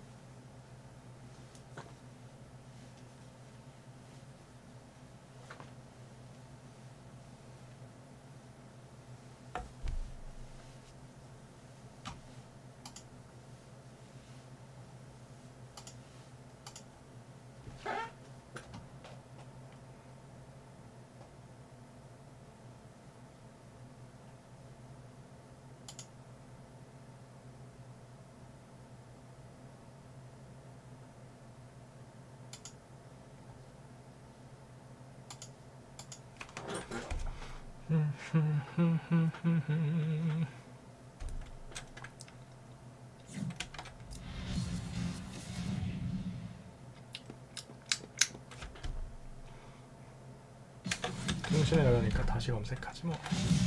통신에 나가니까 다시 검색하지 뭐.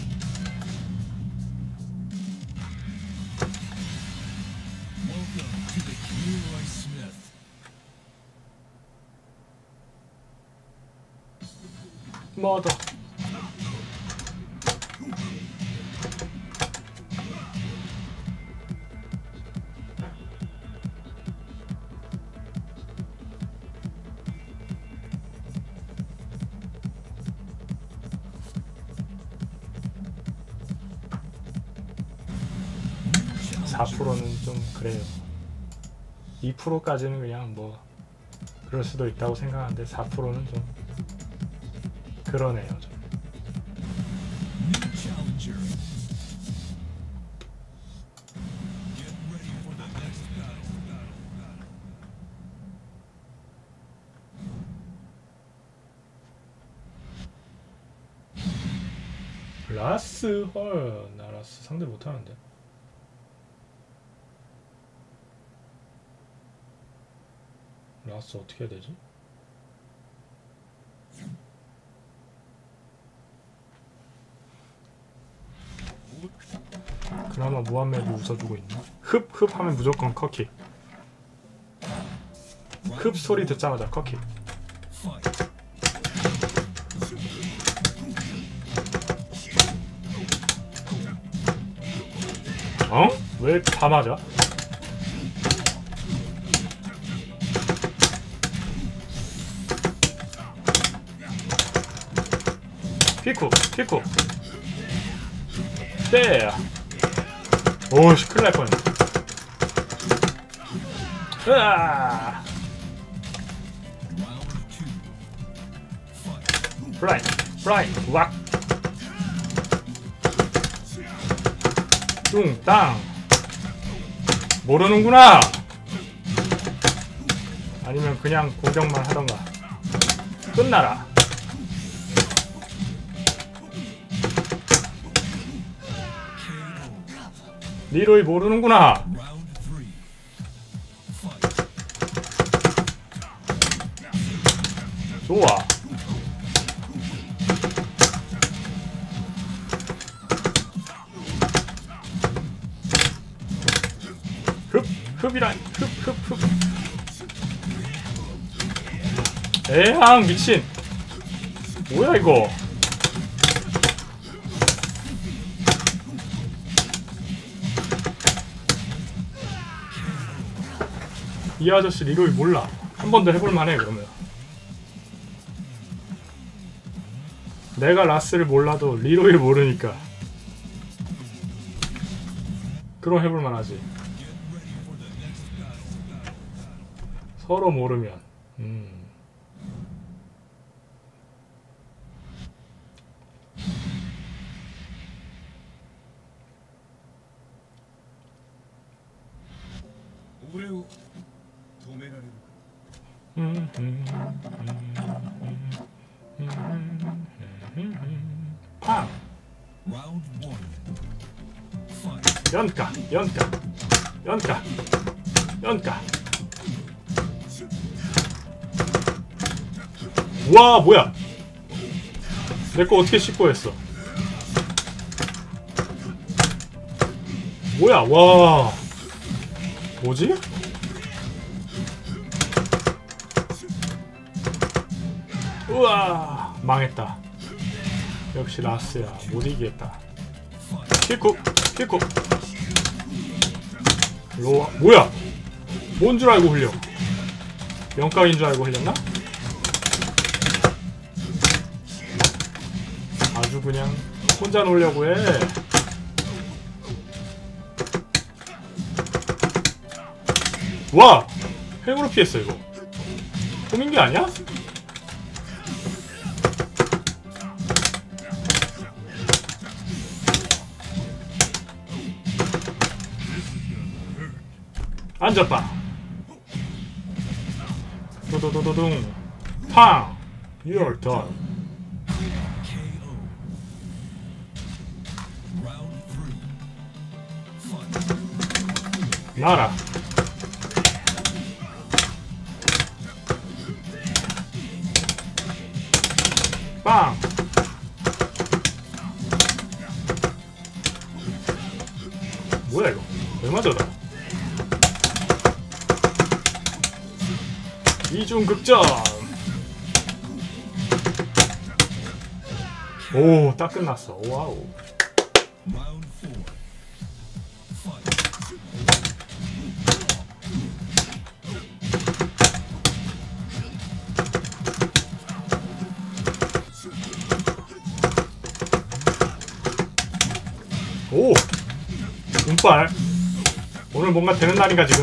뭐더 사 퍼센트는 좀 그래요. 이 퍼센트까지는 그냥 뭐 그럴 수도 있다고 생각하는데 사 퍼센트는 좀 그러네요. 좀. 라스 헐, 나 라스 상대 못하는데. 라스 어떻게 해야 되지? 그나마 무한맵이 웃어주고 있나? 흡! 흡 하면 무조건 컷킥. 흡 소리 듣자마자 컷킥. 어? 왜 다 맞아? 피쿠! 피쿠! 때! 오씨 큰일 날 뻔했네. 으아! 플라이! 플라이! 왁! 뚱! 땅! 모르는구나. 아니면 그냥 공격만 하던가. 끝나라. 리로이 모르는구나. 좋아. 흡, 흡이란, 흡, 흡, 흡. 에항, 미친. 뭐야, 이거. 이 아저씨 리로이 몰라. 한 번 더 해볼만해, 그러면. 내가 라스를 몰라도 리로이를 모르니까. 그럼 해볼만하지. 서로 모르면. 음. 팡! 연가! 연가! 연가! 연가! 와, 뭐야! 내 거 어떻게 씹고 했어? 뭐야, 와! 뭐지? 우와, 망했다. 역시 라스야, 못 이기겠다. 킬쿡, 킬쿡. 로아, 뭐야? 뭔 줄 알고 흘려? 영각인 줄 알고 흘렸나? 아주 그냥 혼자 놀려고 해. 와! 핵으로 피했어, 이거. 호민기 아니야? 앉아봐. 도도도도둥. 팡! You're done. 나라. 빵! 뭐야 이거? 얼마 더다? 이중 극점! 오, 딱 끝났어. 와우. 오! 운빨. 오늘 뭔가 되는 날인가 지금?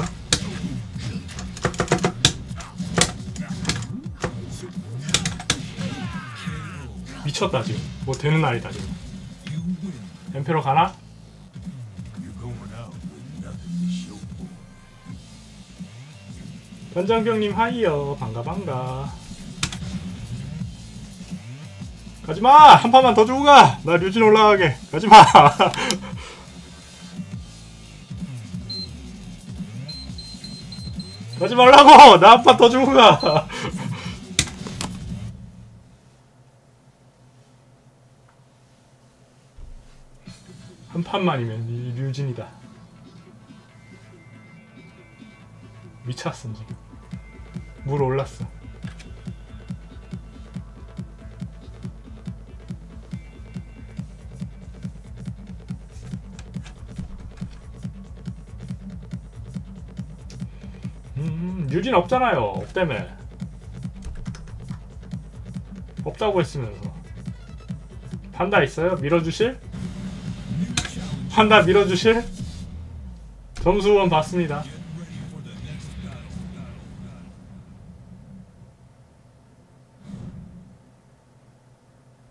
미쳤다 지금. 뭐 되는 날이다 지금. 엠페로 가나? 변장병님 하이요. 반가 반가. 가지마! 한 판만 더 주고 가! 나 류진 올라가게. 가지마! 가지 말라고! 나 한 판 더 주고 가! 한 판만이면 이 류진이다. 미쳤어 지금. 물 올랐어. 음, 류진 없잖아요. 없다며. 없다고 했으면서. 판다 있어요? 밀어주실? 판다 밀어주실? 점수원 받습니다.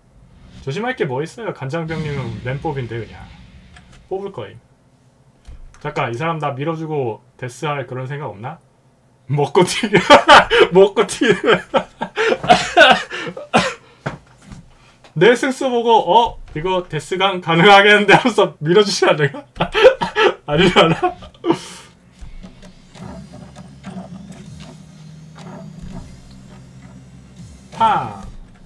조심할 게 뭐 있어요? 간장병님은 램법인데 그냥 뽑을 거임. 잠깐, 이 사람 나 밀어주고 데스할 그런 생각 없나? 먹고 튀 먹고 튀 내 승수 보고 어? 이거 데스강 가능하겠는데 하면서 밀어주시면 안 돼요? 아니려나? 파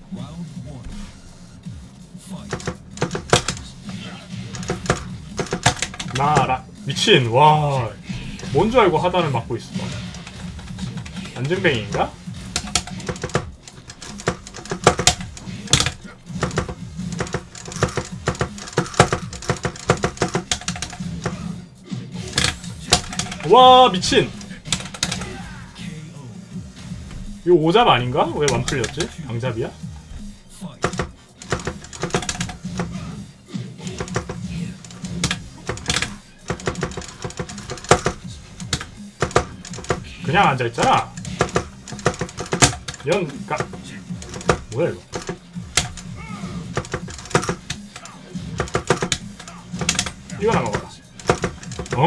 나라 미친. 와 뭔 줄 알고 하단을 막고 있어. 안전뱅이인가? 와 미친. 이거 오잡 아닌가? 왜 안 풀렸지? 방잡이야? 그냥 앉아있잖아. 연가 뭐야 이거. 이거나 먹어라. 어?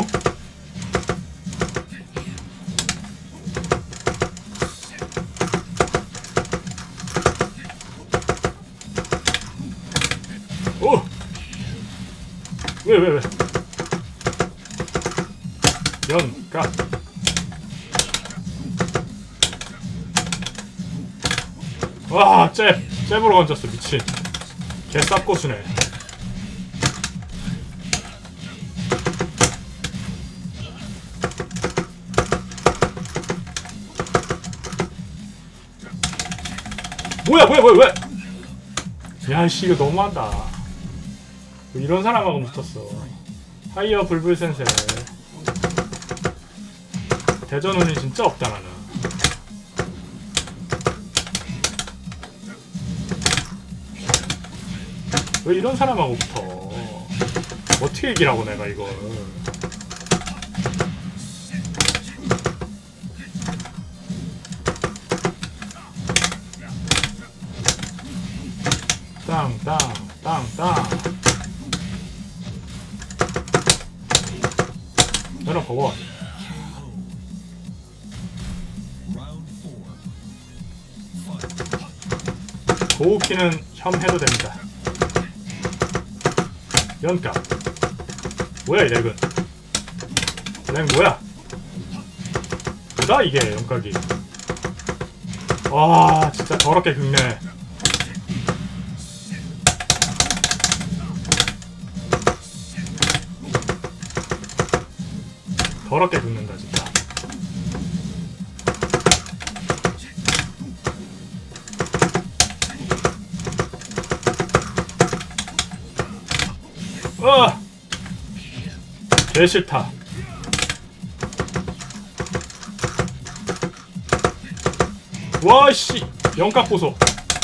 오! 왜, 왜, 왜? 연가. 와, 잽! 잽으로 얹었어, 미친. 개쌉고수네. 뭐야, 뭐야, 뭐야, 왜? 야이씨, 이거 너무한다. 이런 사람하고 붙었어. 하이어 불불 센세. 대전운이 진짜 없다 나는. 왜 이런 사람하고 붙어? 어떻게 이기라고 내가 이걸. 땅, 땅, 땅, 땅. 너는 보고. 고우키는 혐해도 됩니다. 연가. 뭐야 이 렉은. 렉 뭐야. 뭐다 이게 연각이. 와 진짜 더럽게 긁네. 더럽게 긁는다 진짜. 어! 개 싫다. 와씨 영각 보소.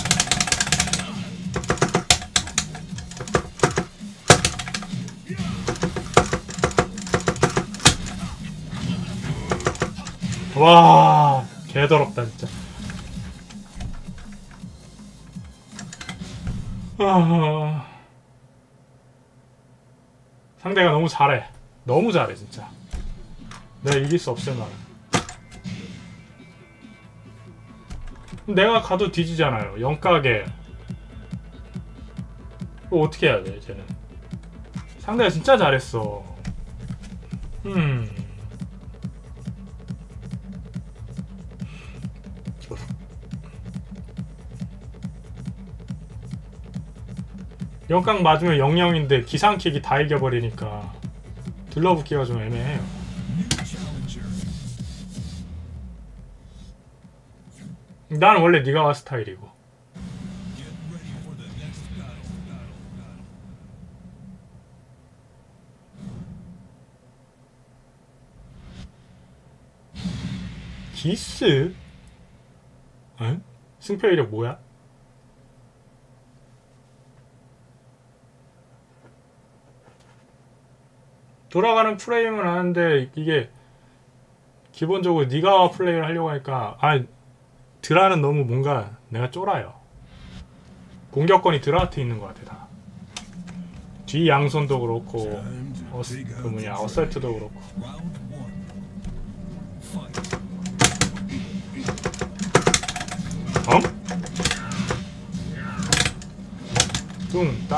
와 개더럽다 진짜. 아... 상대가 너무 잘해. 너무 잘해 진짜. 내가 이길 수 없을 만한. 내가 가도 뒤지잖아요. 영가게. 이거 어떻게 해야 돼 쟤는. 상대가 진짜 잘했어. 음. 영각 맞으면 영영인데 기상킥이 다 이겨버리니까 둘러붙기가 좀 애매해요. 난 원래 니가와 스타일이고. 기스? 에? 승패 이력 뭐야? 돌아가는 프레임은 하는데 이게 기본적으로 니가와 플레이를 하려고 하니까 아 드라는 너무 뭔가 내가 쫄아요. 공격권이 드라한테 있는 것 같아 다. 뒤 양손도 그렇고 어, 그 뭐냐 어설트도 그렇고. 어? 뚱땅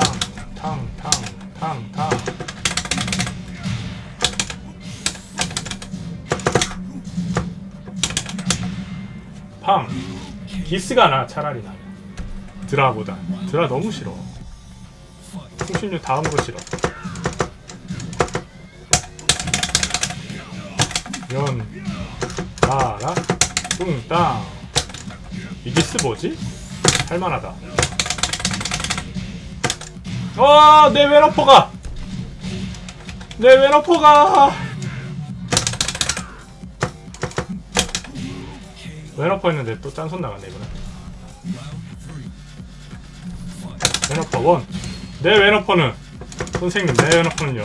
탕탕탕탕. 팡. 기스가 나. 차라리 나. 드라보다. 드라 너무 싫어. 풍신류 다음으로 싫어. 연 나라 뚱땅. 이 기스 뭐지? 할만하다. 어, 내 웨너퍼가! 내 웨너퍼가! 웨너퍼 했는데 또 짠손 나갔네, 이번에. 웨너퍼 원. 내 웨너퍼는! 선생님, 내 웨너퍼는요.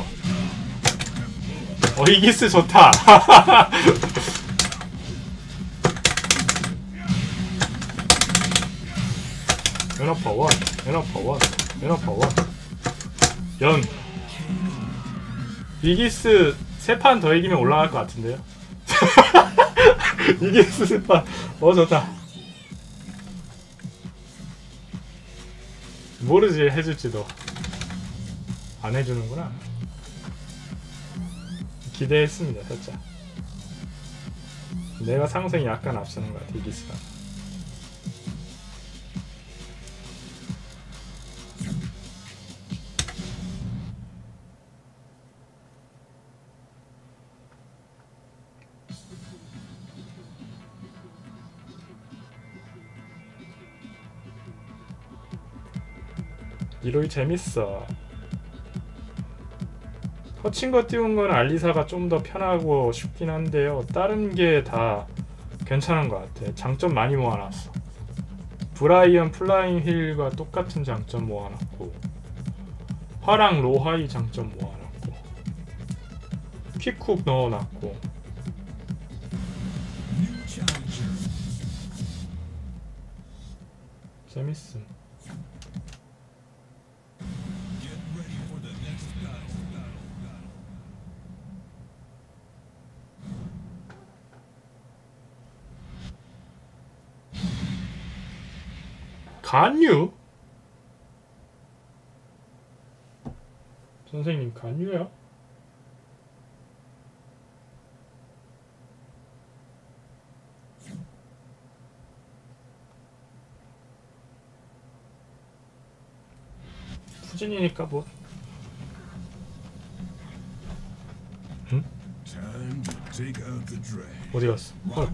어, 이 기스 좋다! 웨너퍼 원. 웨너퍼 원. 웨너퍼 원. 연. 이기스 세 판 더 이기면 올라갈 것 같은데요? 이기스 세 판. 어, 좋다. 모르지, 해줄지도. 안 해주는구나. 기대했습니다, 살짝. 내가 상승이 약간 앞서는 것 같아, 이기스가. 이로이 재밌어. 거친 거 띄운 건 알리사가 좀 더 편하고 쉽긴 한데요. 다른 게 다 괜찮은 것 같아. 장점 많이 모아놨어. 브라이언 플라잉 힐과 똑같은 장점 모아놨고, 화랑 로하이 장점 모아놨고, 퀵쿡 넣어놨고. 재밌음. 간유? 선생님 간유야? 후진이니까 뭐. 응? 어디 갔어? 헐.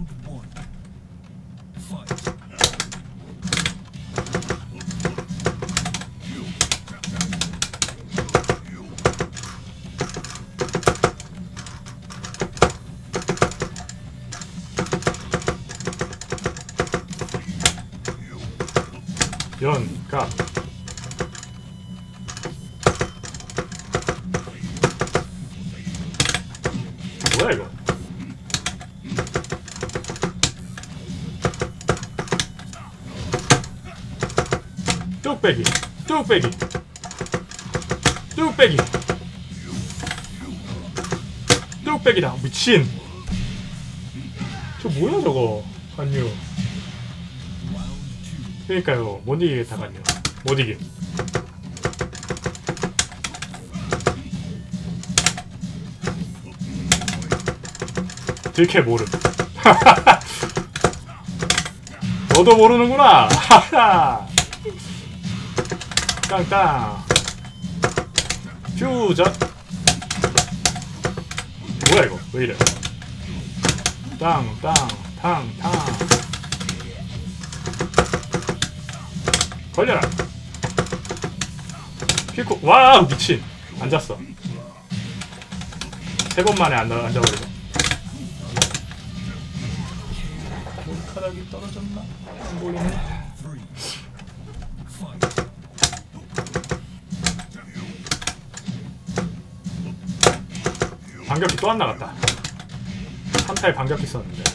연, 각. 뭐야 이거? 뚝배기, 뚝배기, 뚝배기, 뚝배기다. 미친. 저 뭐야 저거? 간유. 그러니까요, 못 이기겠다 간요. 못 이김. 들켜 모름. 너도 모르는구나. 땅땅. 퓨전. 뭐야 이거? 왜 이래? 땅땅 탕탕. 걸려라. 퀴코. 와우 미친. 앉았어. 세 번 만에 앉아, 앉아버리고. 머리카락이 떨어졌나? 안 보이네. 반격기 또 안 나갔다. 삼 타에 반격기 썼는데.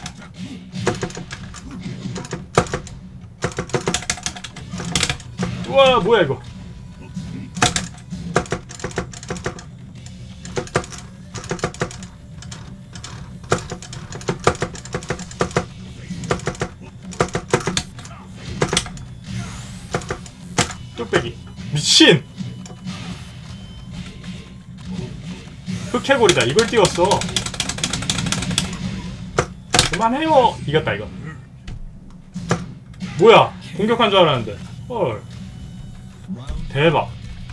우와 뭐야 이거. 뚝배기. 미친! 흑해골이다. 이걸 띄웠어. 그만해요. 이겼다 이거. 뭐야? 공격한 줄 알았는데. 헐. 대박.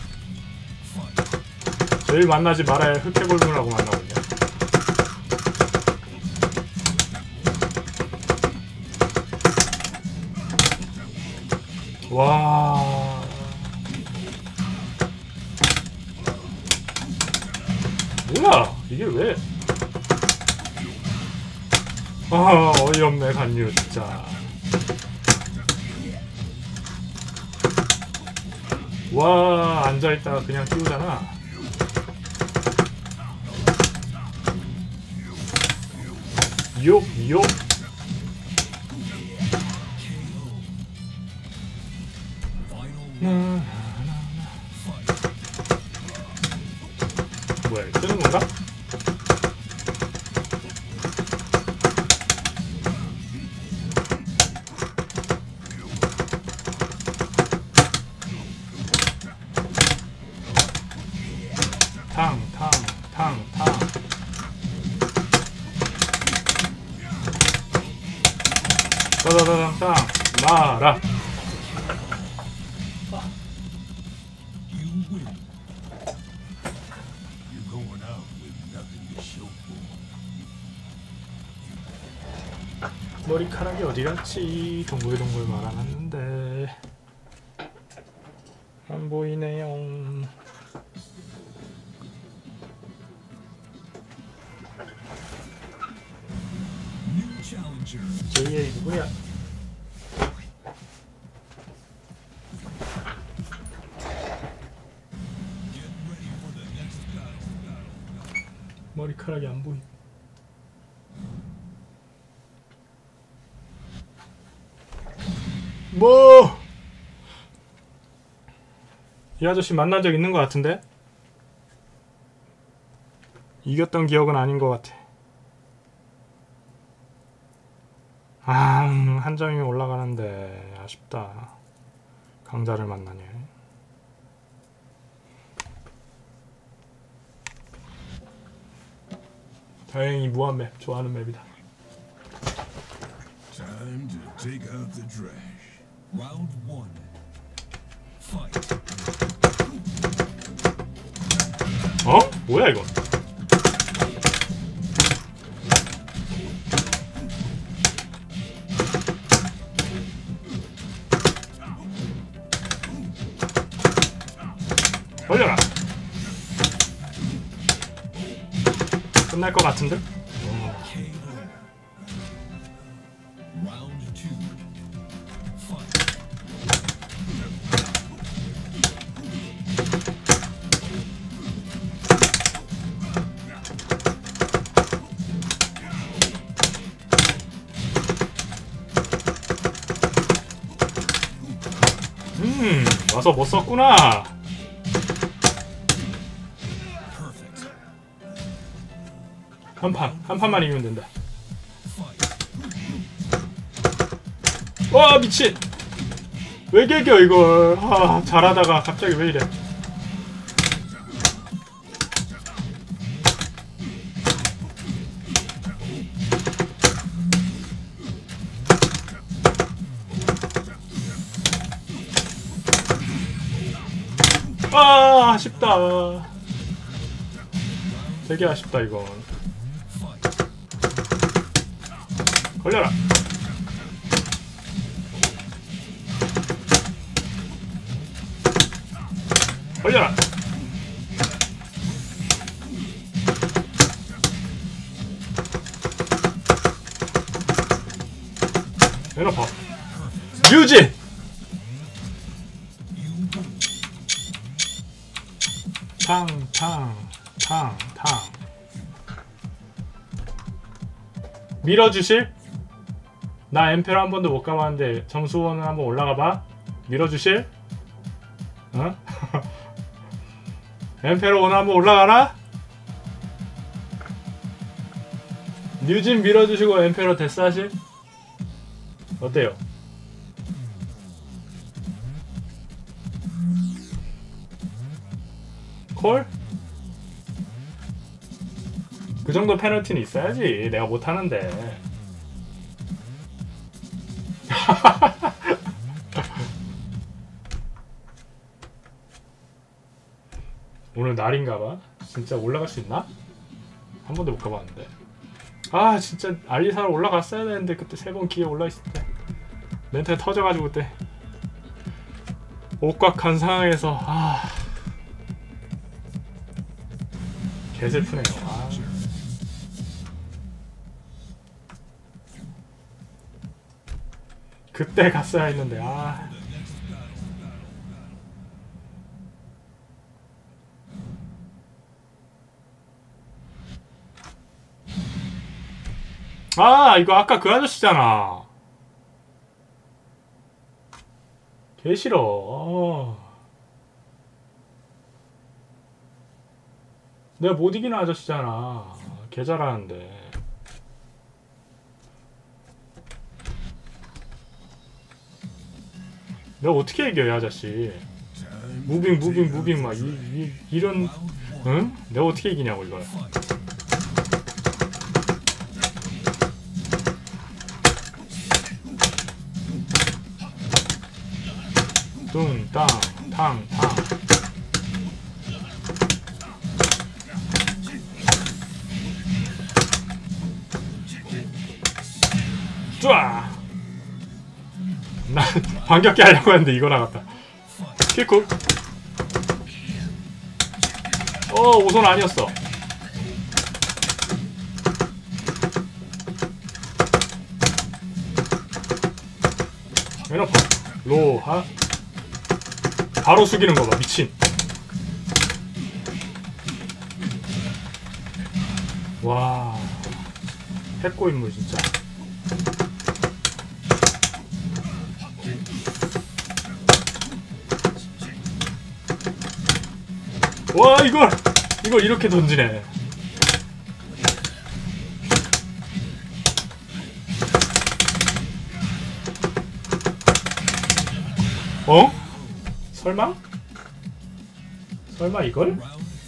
제일 만나지 말아야 할 흑해골물하고 만나고 있네. 와. 뭐야? 이게 왜? 아, 어이없네 간유 진짜. 와, 앉아있다가 그냥 띄우잖아. 욕, 욕. 뭐야, 뜨는 건가? 탕, 탕, 탕, 탕. 따다다당 땅 마라. 머리카락이 어디 갔지? 동글동글 말아놨는데 안 보이네요. 제이에이 누구야? 머리카락이 안 보이. 뭐? 이 아저씨 만난 적 있는 것 같은데? 이겼던 기억은 아닌 것 같아. 아, 한 점이 올라가는데 아쉽다. 강자를 만나네. 다행히 무한맵 좋아하는 맵이다. Time to take out the trash. Round one. Fight. 어? 뭐야 이거? 걸려라. 끝날 것 같은데? Round two. Fight. 음, 와서 못 썼구나. 한 판, 한 판만 이기면 된다. 와, 미친! 왜 개겨 이걸? 아, 잘하다가 갑자기 왜 이래? 아, 아쉽다. 되게 아쉽다 이건. 걸려라. 걸려라. 내려봐. 유진. 탕탕 탕탕. 밀어주실? 나 엠페로 한 번도 못 가봤는데 정수원은 한번 올라가봐. 밀어주실? 어? 엠페로 오늘 한번 올라가나? 뉴진 밀어주시고 엠페로 데스하실? 어때요? 콜? 그 정도 페널티는 있어야지. 내가 못하는데. 오늘 날인가봐. 진짜 올라갈 수 있나? 한 번도 못 가봤는데. 아 진짜 알리사로 올라갔어야 되는데 그때 세 번 기회 올라있을 때 멘트가 터져가지고 그때 옥곽한 상황에서 아 개슬프네요. 아. 그때 갔어야 했는데 아. 아 이거 아까 그 아저씨잖아. 개싫어. 어. 내가 못 이기는 아저씨잖아. 개 잘하는데. 내가 어떻게 이겨 이 아저씨. 무빙 무빙 무빙 막 이, 이, 이런 응? 내가 어떻게 이기냐고 이걸. 뚱땅 탕탕 쫙! 나 반격기 하려고 했는데 이거 나갔다. 킬쿨. 어 오선 아니었어. 왼어퍼 로하 바로 숙이는 거 봐. 미친. 와 핵고 인물 진짜. 와 이걸 이걸 이렇게 던지네. 어? 설마? 설마 이걸?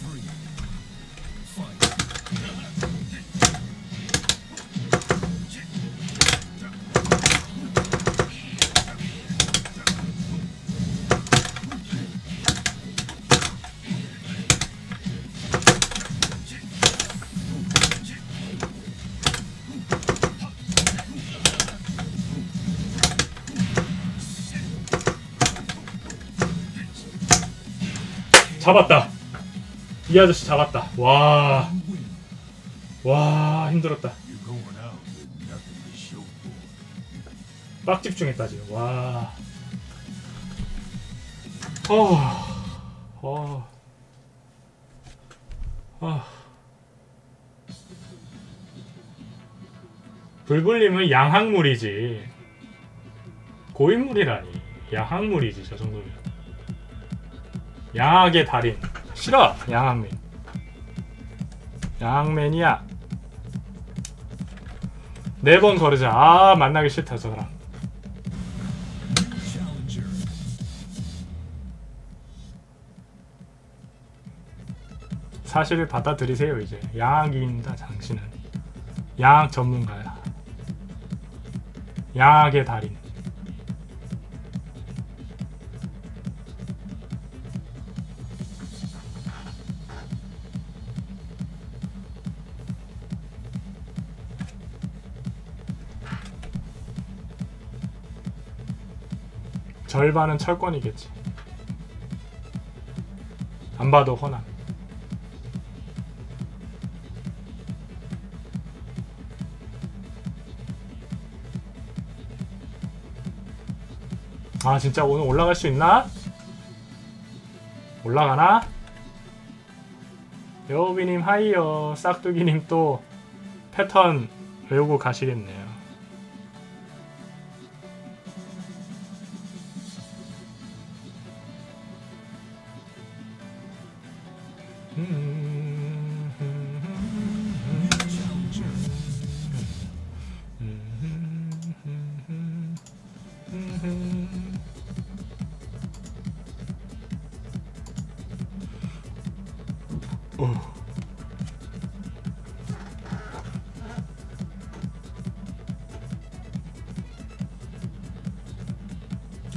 잡았다. 이 아저씨 잡았다. 와. 와 힘들었다. 빡 집중했다 지금. 와. 어. 어. 어. 불불님은 양학물이지. 고인물이라니. 양학물이지 저 정도면. 양악의 달인. 싫어 양악맨. 양악맨이야. 네 번 거르자. 아 만나기 싫다 저 사람. 사실을 받아들이세요 이제. 양악입니다 당신은. 양악 전문가야. 양악의 달인. 절반은 철권이겠지. 안 봐도 허나. 아 진짜 오늘 올라갈 수 있나? 올라가나? 여우비님 하이요. 싹두기님 또 패턴 외우고 가시겠네요.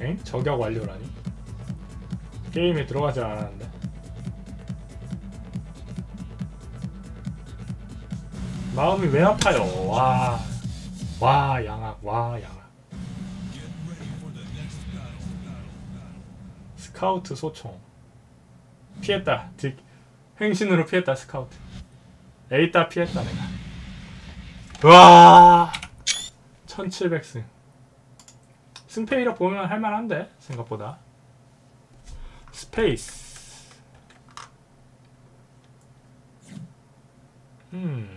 엥? 저격 완료라니? 게임에 들어가지 않았는데. 마음이 왜 아파요? 와, 와 양악, 와 양악. 스카우트 소총 피했다. 딕 행신으로 피했다. 스카우트 에이따 피했다 내가. 와 천칠백 승. 승패이력 보면 할만한데 생각보다. 스페이스. 음.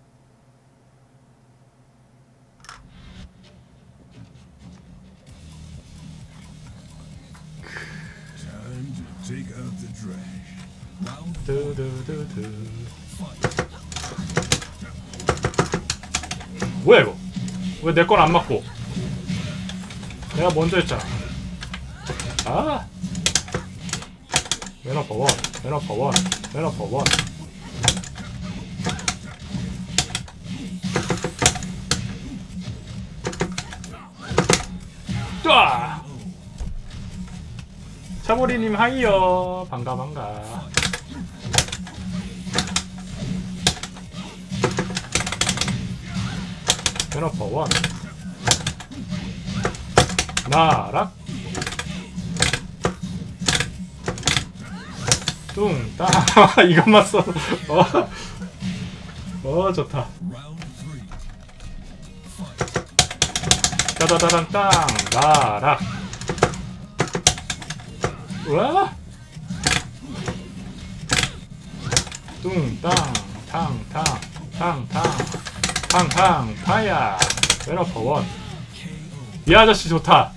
Time to take out the trash. Round 두두두두. 뭐야 이거? 왜 내 건 안 맞고? 내가 먼저 했잖아. 아! 맨어퍼 원, 맨어퍼 원, 맨어퍼 원. 뚜아! 차보리님 하이요. 반가 반가. 맨어퍼 원. 나락. 뚱따. 이것만 써. 어. 어 좋다. 따다다단 땅. 나락. 우와. 뚱땅 탕탕 탕탕 탕탕 파야. 맨어퍼 원. 이 아저씨 좋다.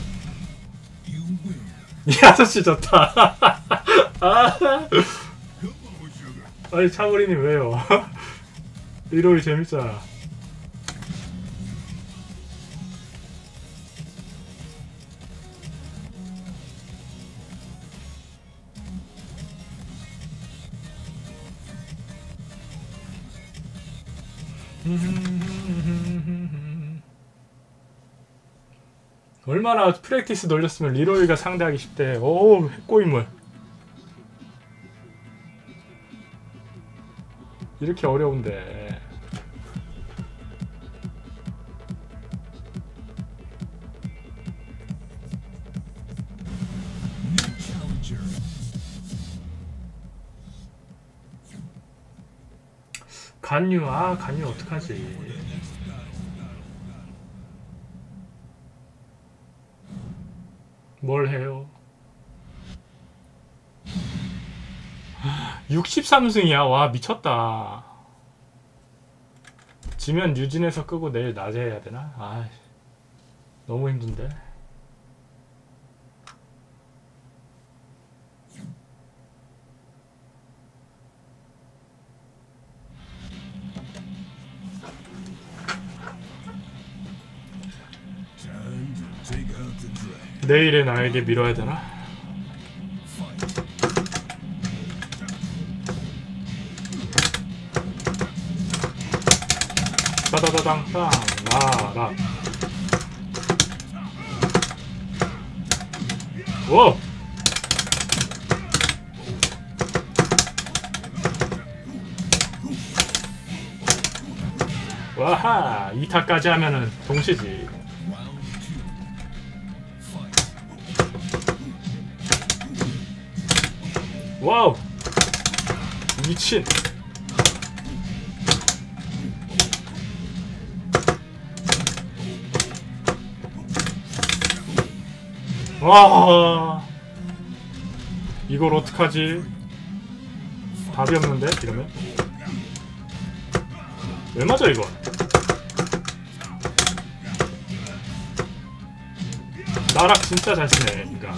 이 아저씨 좋다. 아. 아니 차보리님 왜요? 리롤이 재밌잖아. 얼마나 프랙티스 놀렸으면 리로이가 상대하기 쉽대. 오, 핵고인물. 이렇게 어려운데. 간유, 아 간유 어떡하지. 뭘 해요? 육십삼 승이야. 와 미쳤다. 지면 유진에서 끄고 내일 낮에 해야 되나? 아 너무 힘든데. 내일에 나에게 밀어야 되나? 따다다당땅 나라. 오! 와하! 이 타까지 하면은 동시지. 와우! 미친! 와! 이걸 어떡하지? 답이 없는데? 이러면? 왜 맞아 이거? 나락 진짜 잘 쓰네 그니까.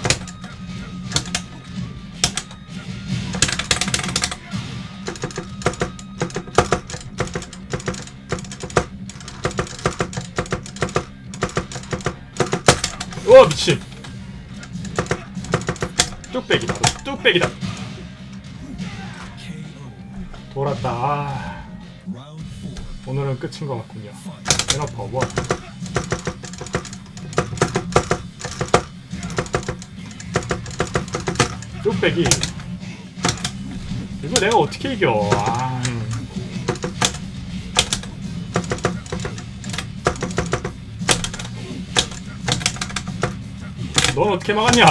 우와 미친. 뚝배기다. 뚝배기다. 돌았다. 아, 오늘은 끝인 것 같군요. 맨어퍼 원. 뚝배기. 이거 내가 어떻게 이겨? 아. 넌 어떻게 막았냐?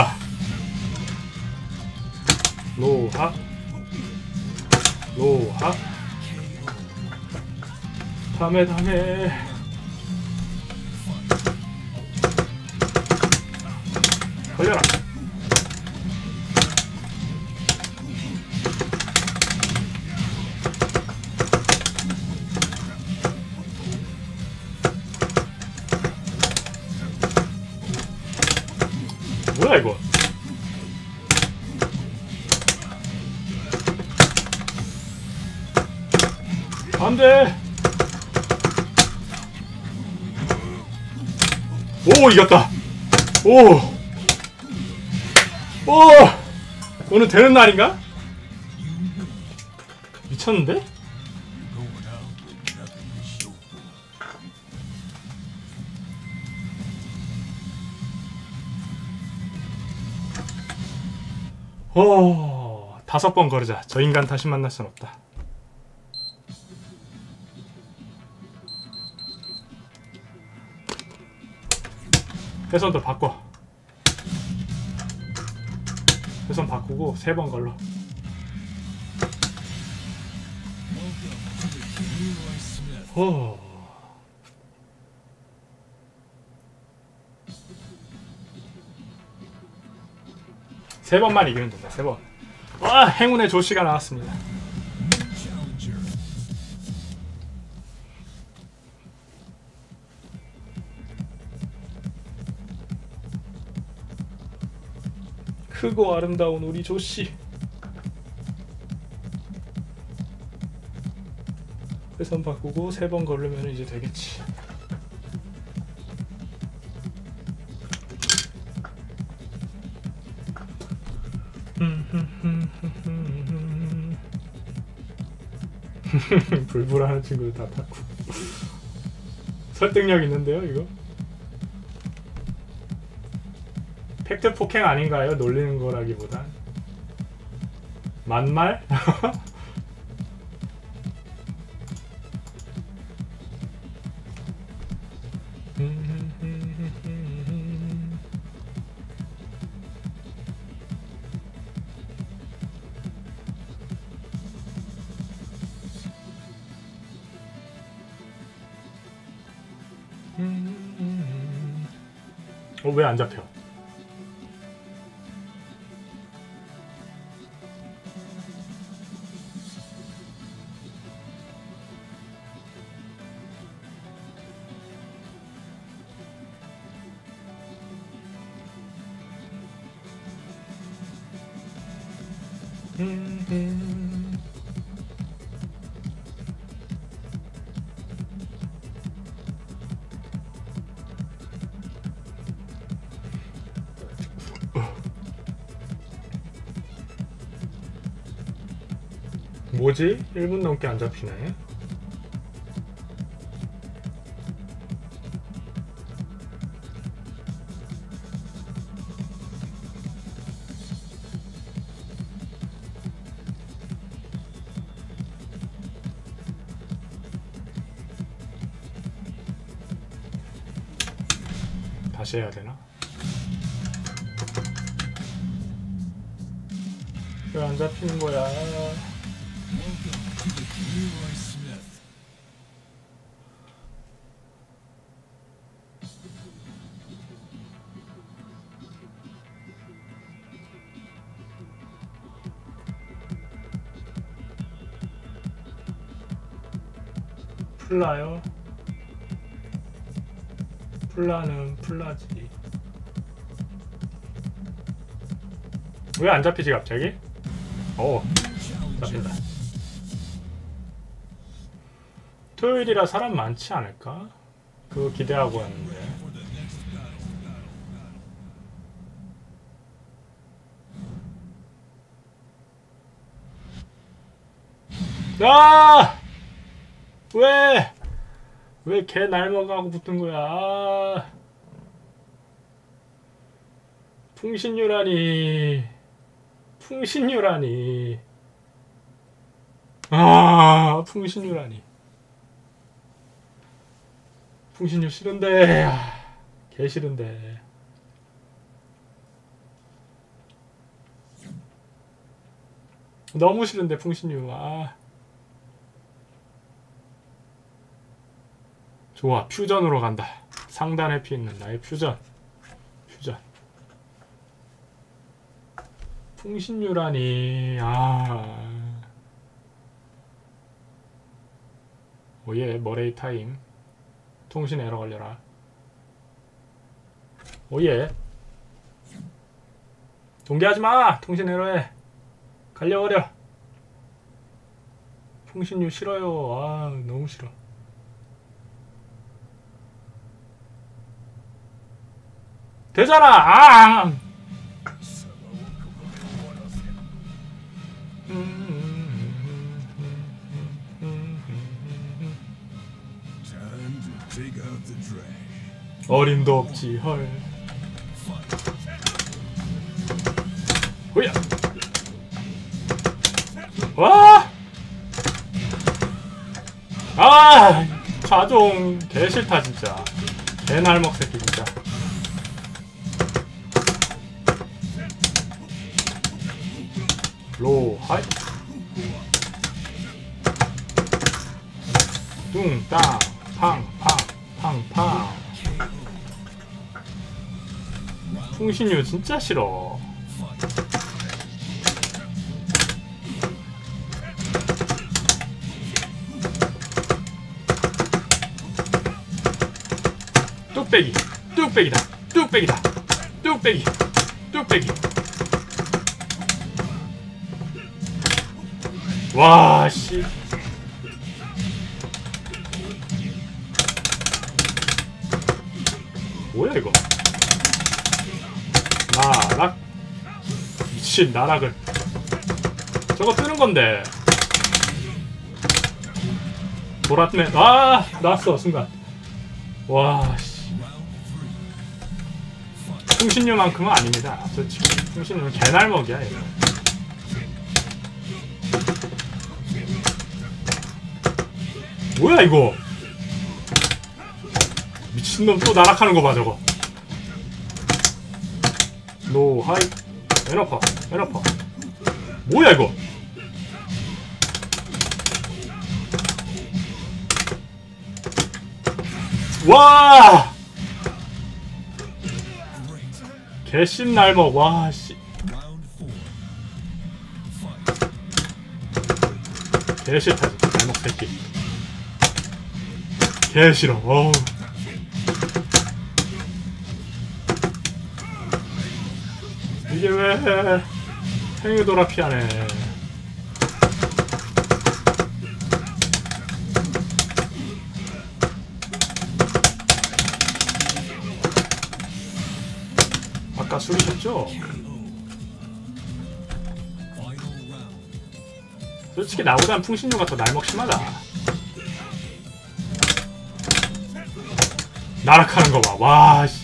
로하 로하 다음에 다음에 걸려라. 뭐야 이거? 안돼. 오, 이겼다. 오, 오, 오늘 되는 날인가? 미쳤는데? 오, 다섯 번 걸으자. 저 인간 다시 만날 순 없다. 회선도 바꿔. 회선 바꾸고 세 번 걸러. 호. 세 번만 이기면 된다. 세 번. 와, 행운의 조씨가 나왔습니다. 크고 아름다운 우리 조씨. 회선 바꾸고 세 번 걸으면 이제 되겠지. 불불하는 친구들 다 탔고. 설득력 있는데요 이거? 팩트 폭행 아닌가요? 놀리는 거라기보단 만말? 어, 왜 안 잡혀? 뭐지? 일 분 넘게 안 잡히네. 다시 해야 되나? 왜 안 잡히는 거야? 풀라요? 풀라는 풀라지. 왜 안 잡히지 갑자기? 오, 잡힌다. 토요일이라 사람 많지 않을까? 그거 기대하고 왔는데. 아! 왜? 왜 개 날먹하고 붙은 거야? 아. 풍신유라니. 풍신유라니. 아, 풍신유라니. 풍신유 싫은데. 아, 개 싫은데. 너무 싫은데 풍신유. 아. 좋아, 퓨전으로 간다. 상단 해피 있는 나의 퓨전. 퓨전. 풍신유라니. 아. 오예, 머레이 타임. 통신 에러 걸려라. 오예. 동기하지마! 통신 에러해. 갈려버려. 풍신유 싫어요. 아, 너무 싫어. 되잖아! 아! 어림도 없지 헐. 호야. 와. 아, 자종 개 싫다 진짜. 개날먹 새끼 진짜. 로 하이. 뚱땅 팡팡 팡팡. 풍신유 진짜 싫어. 뚝배기 뚝배기다 뚝배기다 뚝배기 뚝배기. 와 씨. 뭐야 이거. 나락. 미친 나락을. 저거 뜨는 건데. 보랏맨. 아, 나왔어 순간. 와 씨. 풍신유만큼은 아닙니다. 솔직히 풍신유는 개날먹이야 얘는. 뭐야 이거. 미친놈 또 나락하는 거 봐 저거. 노 하이 에너퍼 에너퍼. 뭐야 이거. 와 개씹 날먹. 와 씨. 개 싫다 진짜 날먹 새끼. 개 싫어. 어우. 이게 왜 행위도라 피하네. 아까 술이셨죠? 솔직히 나보단 풍신유가 더 날먹심하다. 나락하는 거 봐. 와 씨.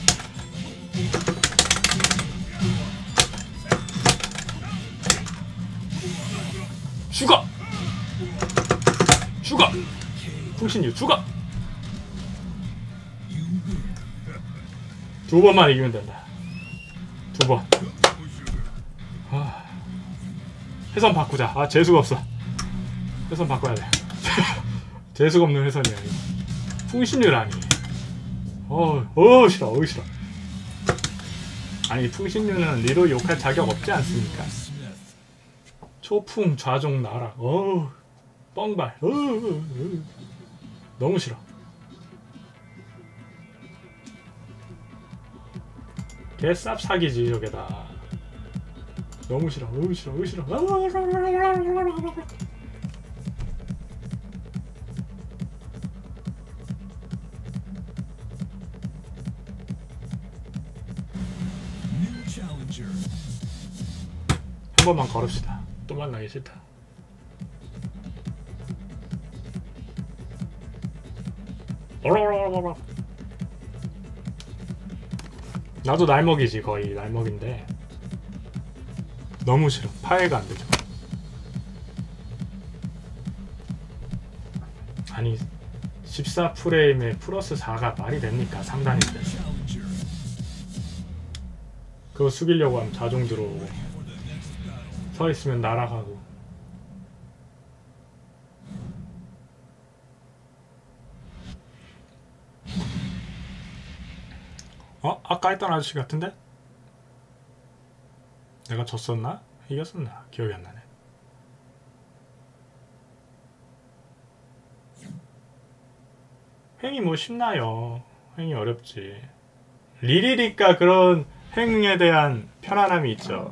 죽어! 죽어! 풍신유 죽어! 두 번만 이기면 된다. 두 번. 아... 회선 바꾸자. 아 재수가 없어. 회선 바꿔야 돼. 재수가 없는 회선이야 이거. 풍신유라니. 어, 어 싫어, 어 싫어. 아니 풍신유는 리로 욕할 자격 없지 않습니까? 초풍 좌종 나락. 어우 뻥발. 어우, 어우. 너무 싫어. 개쌉 사기지 저게다. 너무 싫어. 어우 싫어. 어우 싫어. 한 번만 걸읍시다. 또 만나기 싫다. 나도 날먹이지. 거의 날먹인데 너무 싫어. 파해가 안 되죠. 아니 십사 프레임에 플러스 사가 말이 됩니까? 삼 단인데 그거 숙이려고 하면 자동 들어오고 서 있으면 날아가고. 어? 아까 했던 아저씨 같은데? 내가 졌었나? 이겼었나? 기억이 안 나네. 행이 뭐 쉽나요? 행이 어렵지. 릴이니까 그런 행에 대한 편안함이 있죠.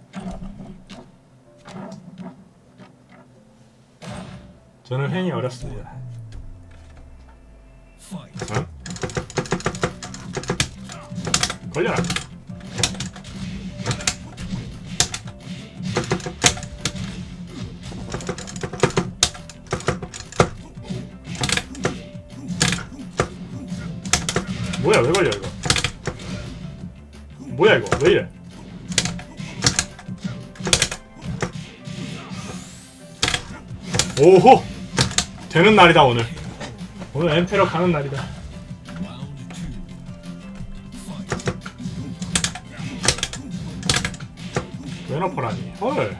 저는 행이 어렵습니다. 어? 걸려라. 뭐야 왜 걸려 이거. 뭐야 이거 왜 이래. 오호 되는 날이다. 오늘 오늘 엠페러 가는 날이다. 웨너퍼라니. 헐.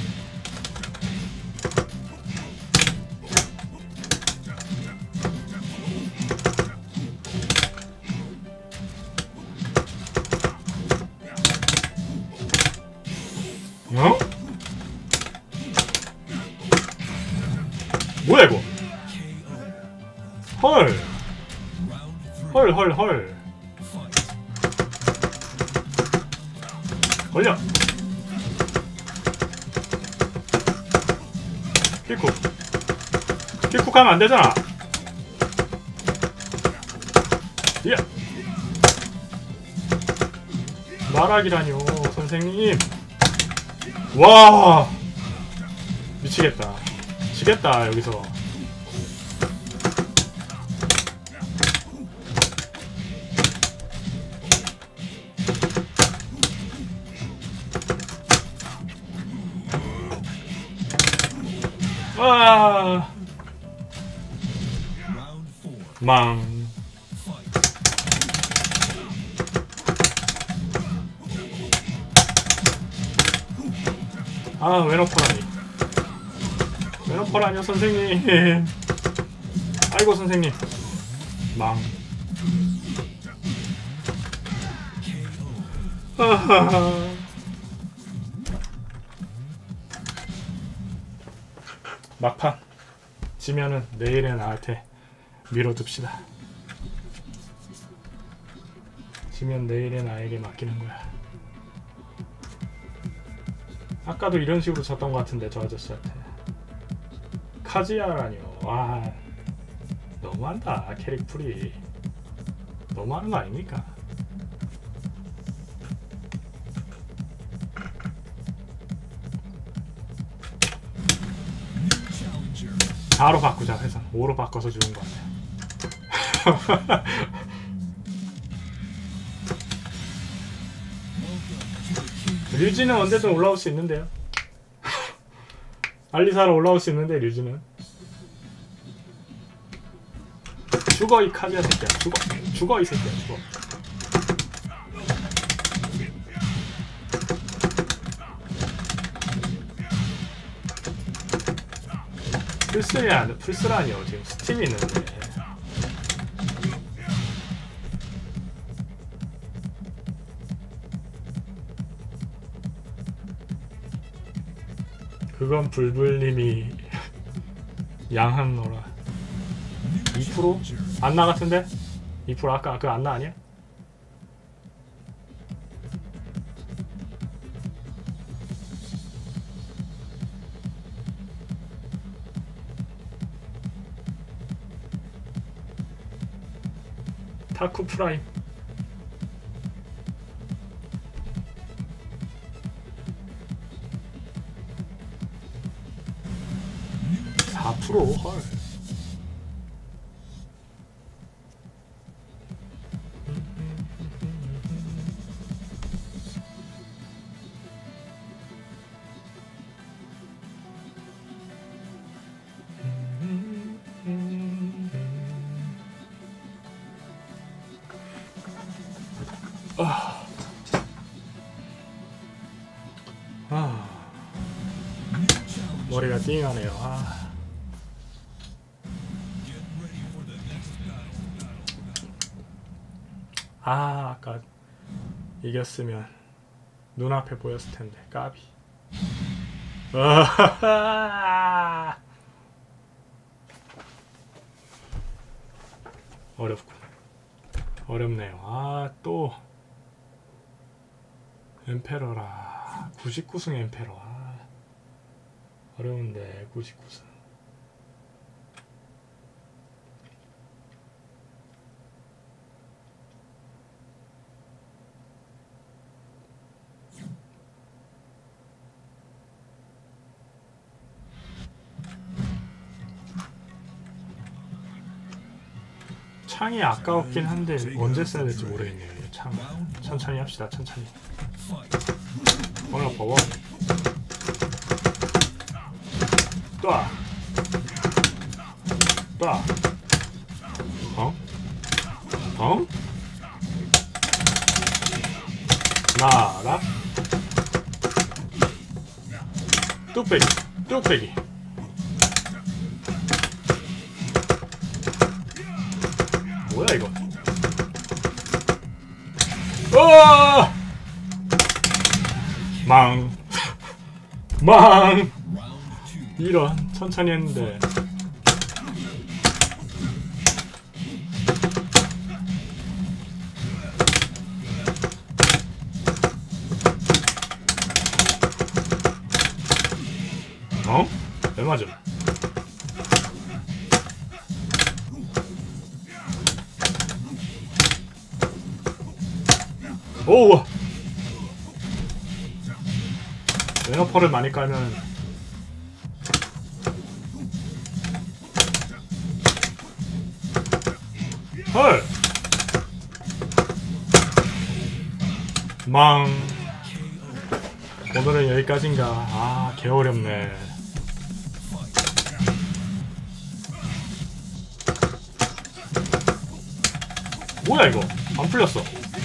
어? 뭐야 이거. 헐. 헐 헐 헐. 걸려. 킬쿡. 킬쿡 하면 안 되잖아. 예. 말하기라뇨 선생님. 와 미치겠다. 지겠다 여기서. 와 망. 아 웨너퍼라니. 웨너퍼라뇨 선생님. 아이고 선생님. 망. 아하하. 막판 지면은 내일의 나한테 밀어둡시다. 지면 내일의 나에게 맡기는 거야. 아까도 이런 식으로 졌던 것 같은데 저 아저씨한테. 카지야라뇨. 와 너무한다. 캐릭 풀이 너무하는 거 아닙니까? 사로 바꾸자 해서 오로 바꿔서 주는 것 같아. 류지는 언제든 올라올 수 있는데요. 알리사로 올라올 수 있는데 류지는. 죽어 이 카지야 새끼야. 죽어. 죽어 이 새끼야. 죽어. 플스야, 플스라니요. 지금 스팀이 있는데. 그건 불불님이 양한노라. 이 퍼센트? 안나 같은데? 이 퍼센트 아까 그 안나 아니야? 타쿠 프라임. 사 퍼센트? 헐. 아. 아. 머리가 띵하네요. 아. 아, 아까 이겼으면 눈앞에 보였을 텐데 까비. 아. 어렵군. 어렵네요. 아, 또 엠페러라. 구십구 승 엠페러. 아, 어려운데 구십구 승. 창이 아까웠긴 한데 언제 써야 될지 모르겠네요. 이 창. 천천히 합시다. 천천히. 오늘 버버. 또아. 또아. 어? 어? 나라. 뚝배기. 뚝배기. 뭐야 이거? 어! 망. 망. 이런 천천히 했는데. 어? 왜 맞음? 오우! 웨너퍼를 많이 깔면 헐! 망. 오늘은 여기까지인가. 아, 개어렵네. 뭐야 이거? 안 풀렸어.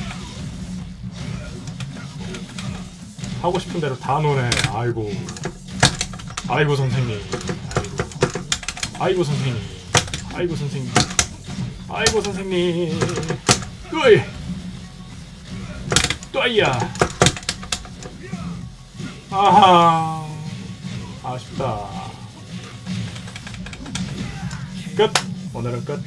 하고 싶은 대로 다 노네. 아이고. 아이고 선생님. 아이고. 아이고 선생님. 아이고 선생님. 아이고 선생님. 으이. 또이야. 아하. 아쉽다. 끝. 오늘은 끝.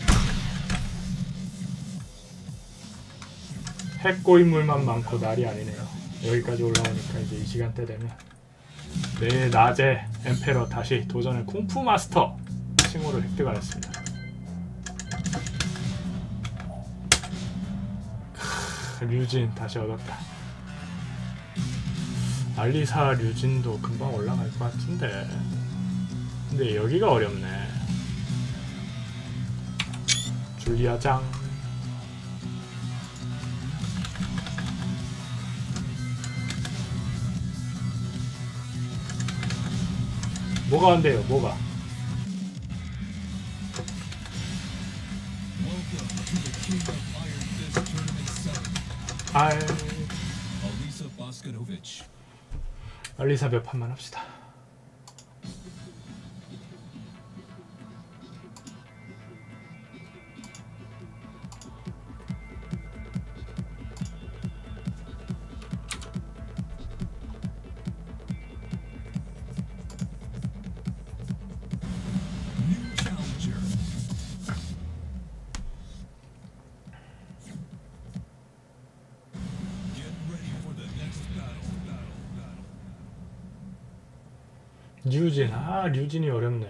핵고인물만 많고 날이 아니네요. 여기까지 올라오니까 이제 이 시간대 되면 내일 낮에 엠페러 다시 도전을 쿵푸 마스터 칭호를 획득하였습니다. 크, 류진 다시 얻었다. 알리사 류진도 금방 올라갈 것 같은데 근데 여기가 어렵네. 줄리아장. 뭐가 안 돼요? 뭐가? 알. 알리사 몇 판만 합시다. 류진. 아, 류진이 어렵네.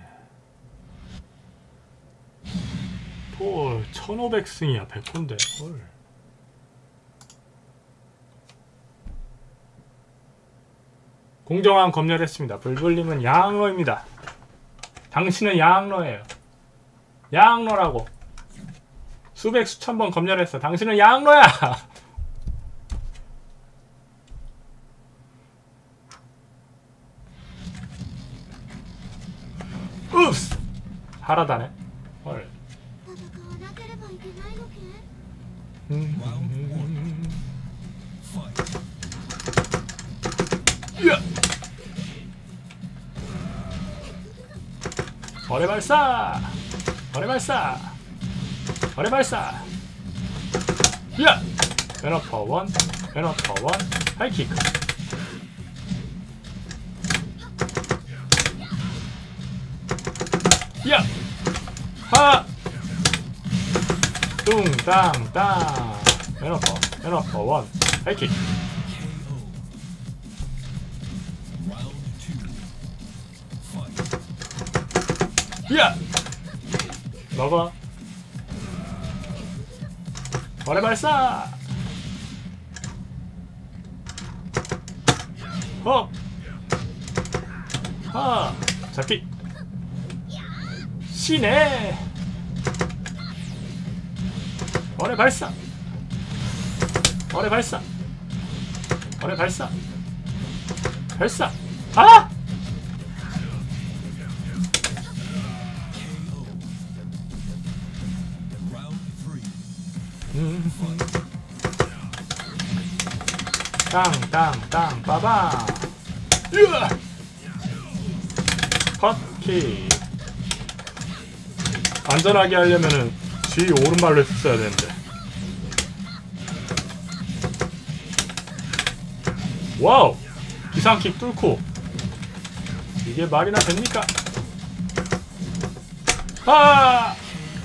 톨 천오백 승이야. 백 호인데. 헐. 공정한 검열했습니다. 불불님은 양로입니다. 당신은 양로예요. 양로라고. 수백 수천 번 검열했어. 당신은 양로야. 하라다네. 헐. 야! 어뢰 발사! 어뢰 발사! 어뢰 발사! 야! 에너퍼 원, 에너퍼 원, 하이킥! 야! 하! 뚱땅땅! 에너퍼, 에너퍼 원, 하이킥! 야! 먹어. 어뢰 발사! 어! 하! 잡기! 시네! 어뢰 발사! 어뢰 발사! 어뢰 발사! 발사! 아! 음. 땅땅땅 빠바! 으아! 컷키! 안전하게 하려면은 G 오른발로 했어야 되는데. 와우! 기상킥 뚫고 이게 말이나 됩니까? 아!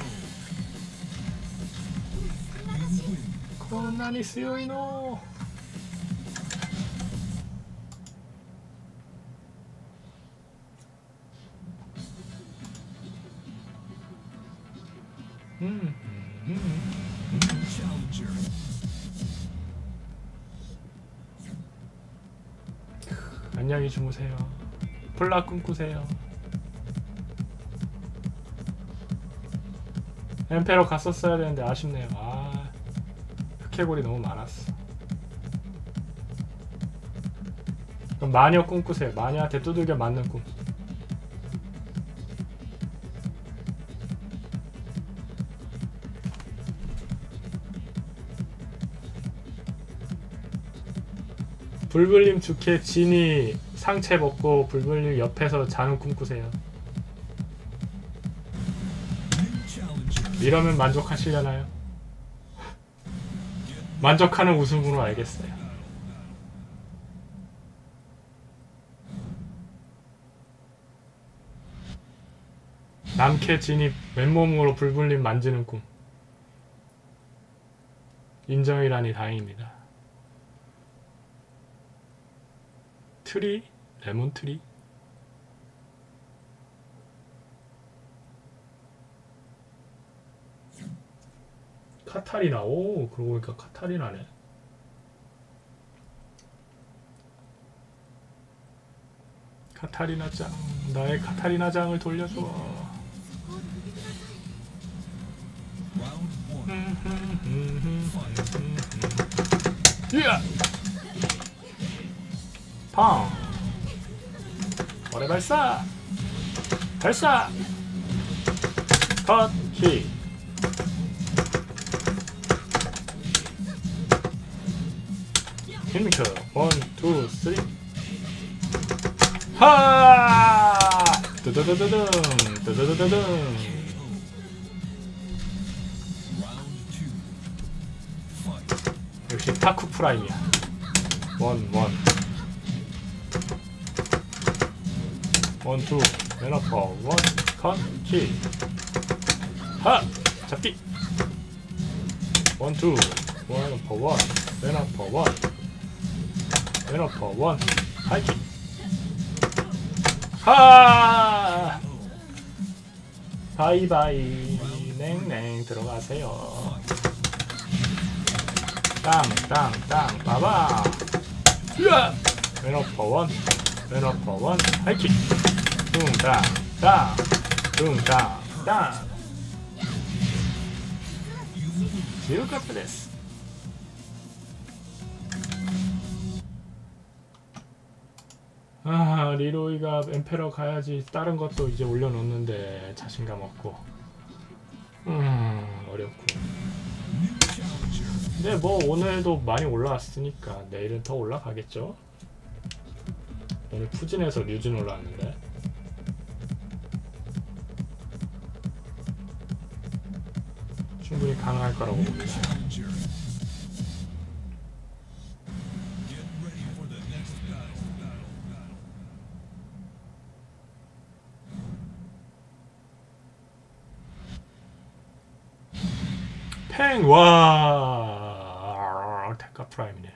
코나니 스요이노. 음, 음, 음, 음. 안녕히 주무세요. 폴라 꿈꾸세요. 엠페로 갔었어야 되는데 아쉽네요. 아, 흑해골이 너무 많았어. 그럼 마녀 꿈꾸세요. 마녀한테 두들겨 맞는 꿈. 불불님 주캐 진이 상체 먹고 불불님 옆에서 자는 꿈 꾸세요. 이러면 만족하시려나요? 만족하는 웃음으로 알겠어요. 남캐 진이 맨몸으로 불불님 만지는 꿈. 인정이라니 다행입니다. 트리? 레몬 트리? 카타리나. 오, 그러고 보니까 카타리나네. 카타리나 짱, 나의 카타리나 장을 돌려줘. 이야! 팡! 어뢰 발사! 발사! 컷! 키! 힐미크! 원, 투, 쓰리! 하! 뜨드드드등! 뜨드드드등! 역시 타쿠 프라임이야. 원, 원. 원, 투, 맨어퍼, 원, 컷, 키. 하! 잡기! 원, 투, 맨어퍼, 원, 맨어퍼, 원, 맨어퍼, 원, 하이킥. 하! 바이바이. 냉냉 들어가세요. 땅, 땅, 땅, 빠바! 으아! 맨어퍼 원, 맨어퍼 원, 하이킥! 뚱땅, 땅! 뚱땅, 땅! 지우카프 데스! 아, 리로이가 엠페러 가야지. 다른 것도 이제 올려놓는데 자신감 없고. 음, 어렵고. 근데 뭐 오늘도 많이 올라왔으니까 내일은 더 올라가겠죠. 오늘 푸진에서 류진 올라왔는데 충분히 가능할 거라고 봅니다. Challenger. Get ready for the next battle. 팽! 와 데카 프라임이네.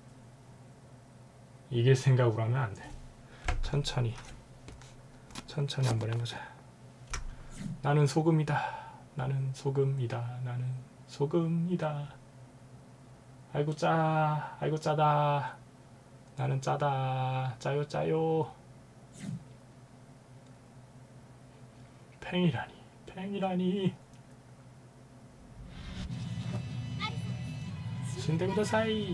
이길 생각으로 하면 안 돼. 천천히 천천히 한번 해보자. 나는 소금이다. 나는 소금이다. 나는 소금이다. 아이고 짜. 아이고 짜다. 나는 짜다. 짜요 짜요. 팽이라니. 팽이라니. 신대구다사이.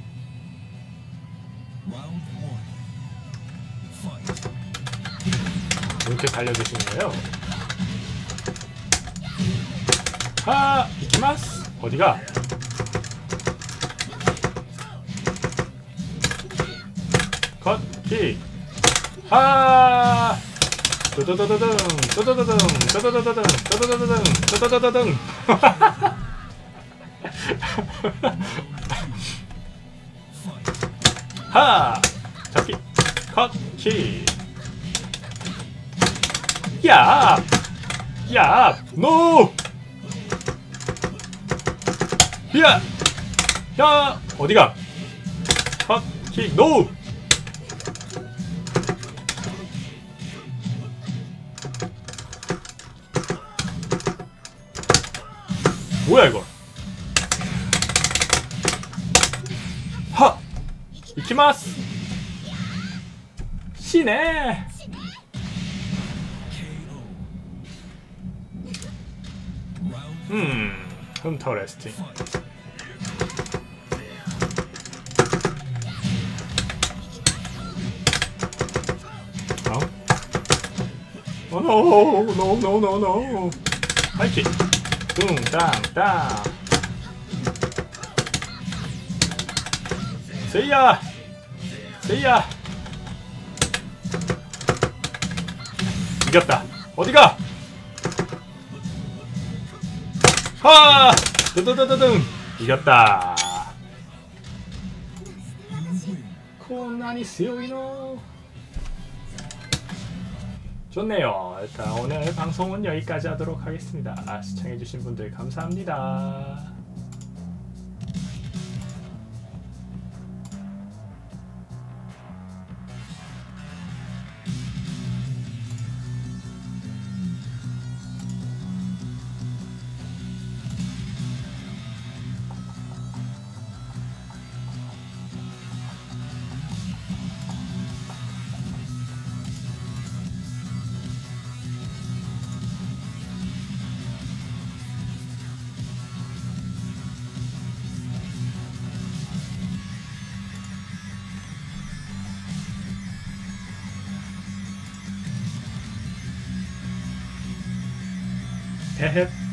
Round one. Fight. 이렇게 달려주시는 거예요? 아! 이키마스! 어디가? 컷! 킥! 아! 두두두두둥! 두두두둥! 두두두두둥! 두두두두둥! 두두두두둥! 하! 잡기! 컷! 킥! 야! 야! 노! 야! 야! 어디가? 컷! 킥! 노! 뭐야 이거? 하! 이키마스! 시네! 음, 흠터 레스팅. 어? 어, 노, 노, 노, 노, 노. 하이킥. 뚱, 땅, 땅. 세이야! 세이야! 이겼다. 어디가? 하! 드드드드등! 이겼다. 코나니스요이노. 좋네요. 일단 오늘 방송은 여기까지 하도록 하겠습니다. 시청해주신 분들 감사합니다. 헤헤.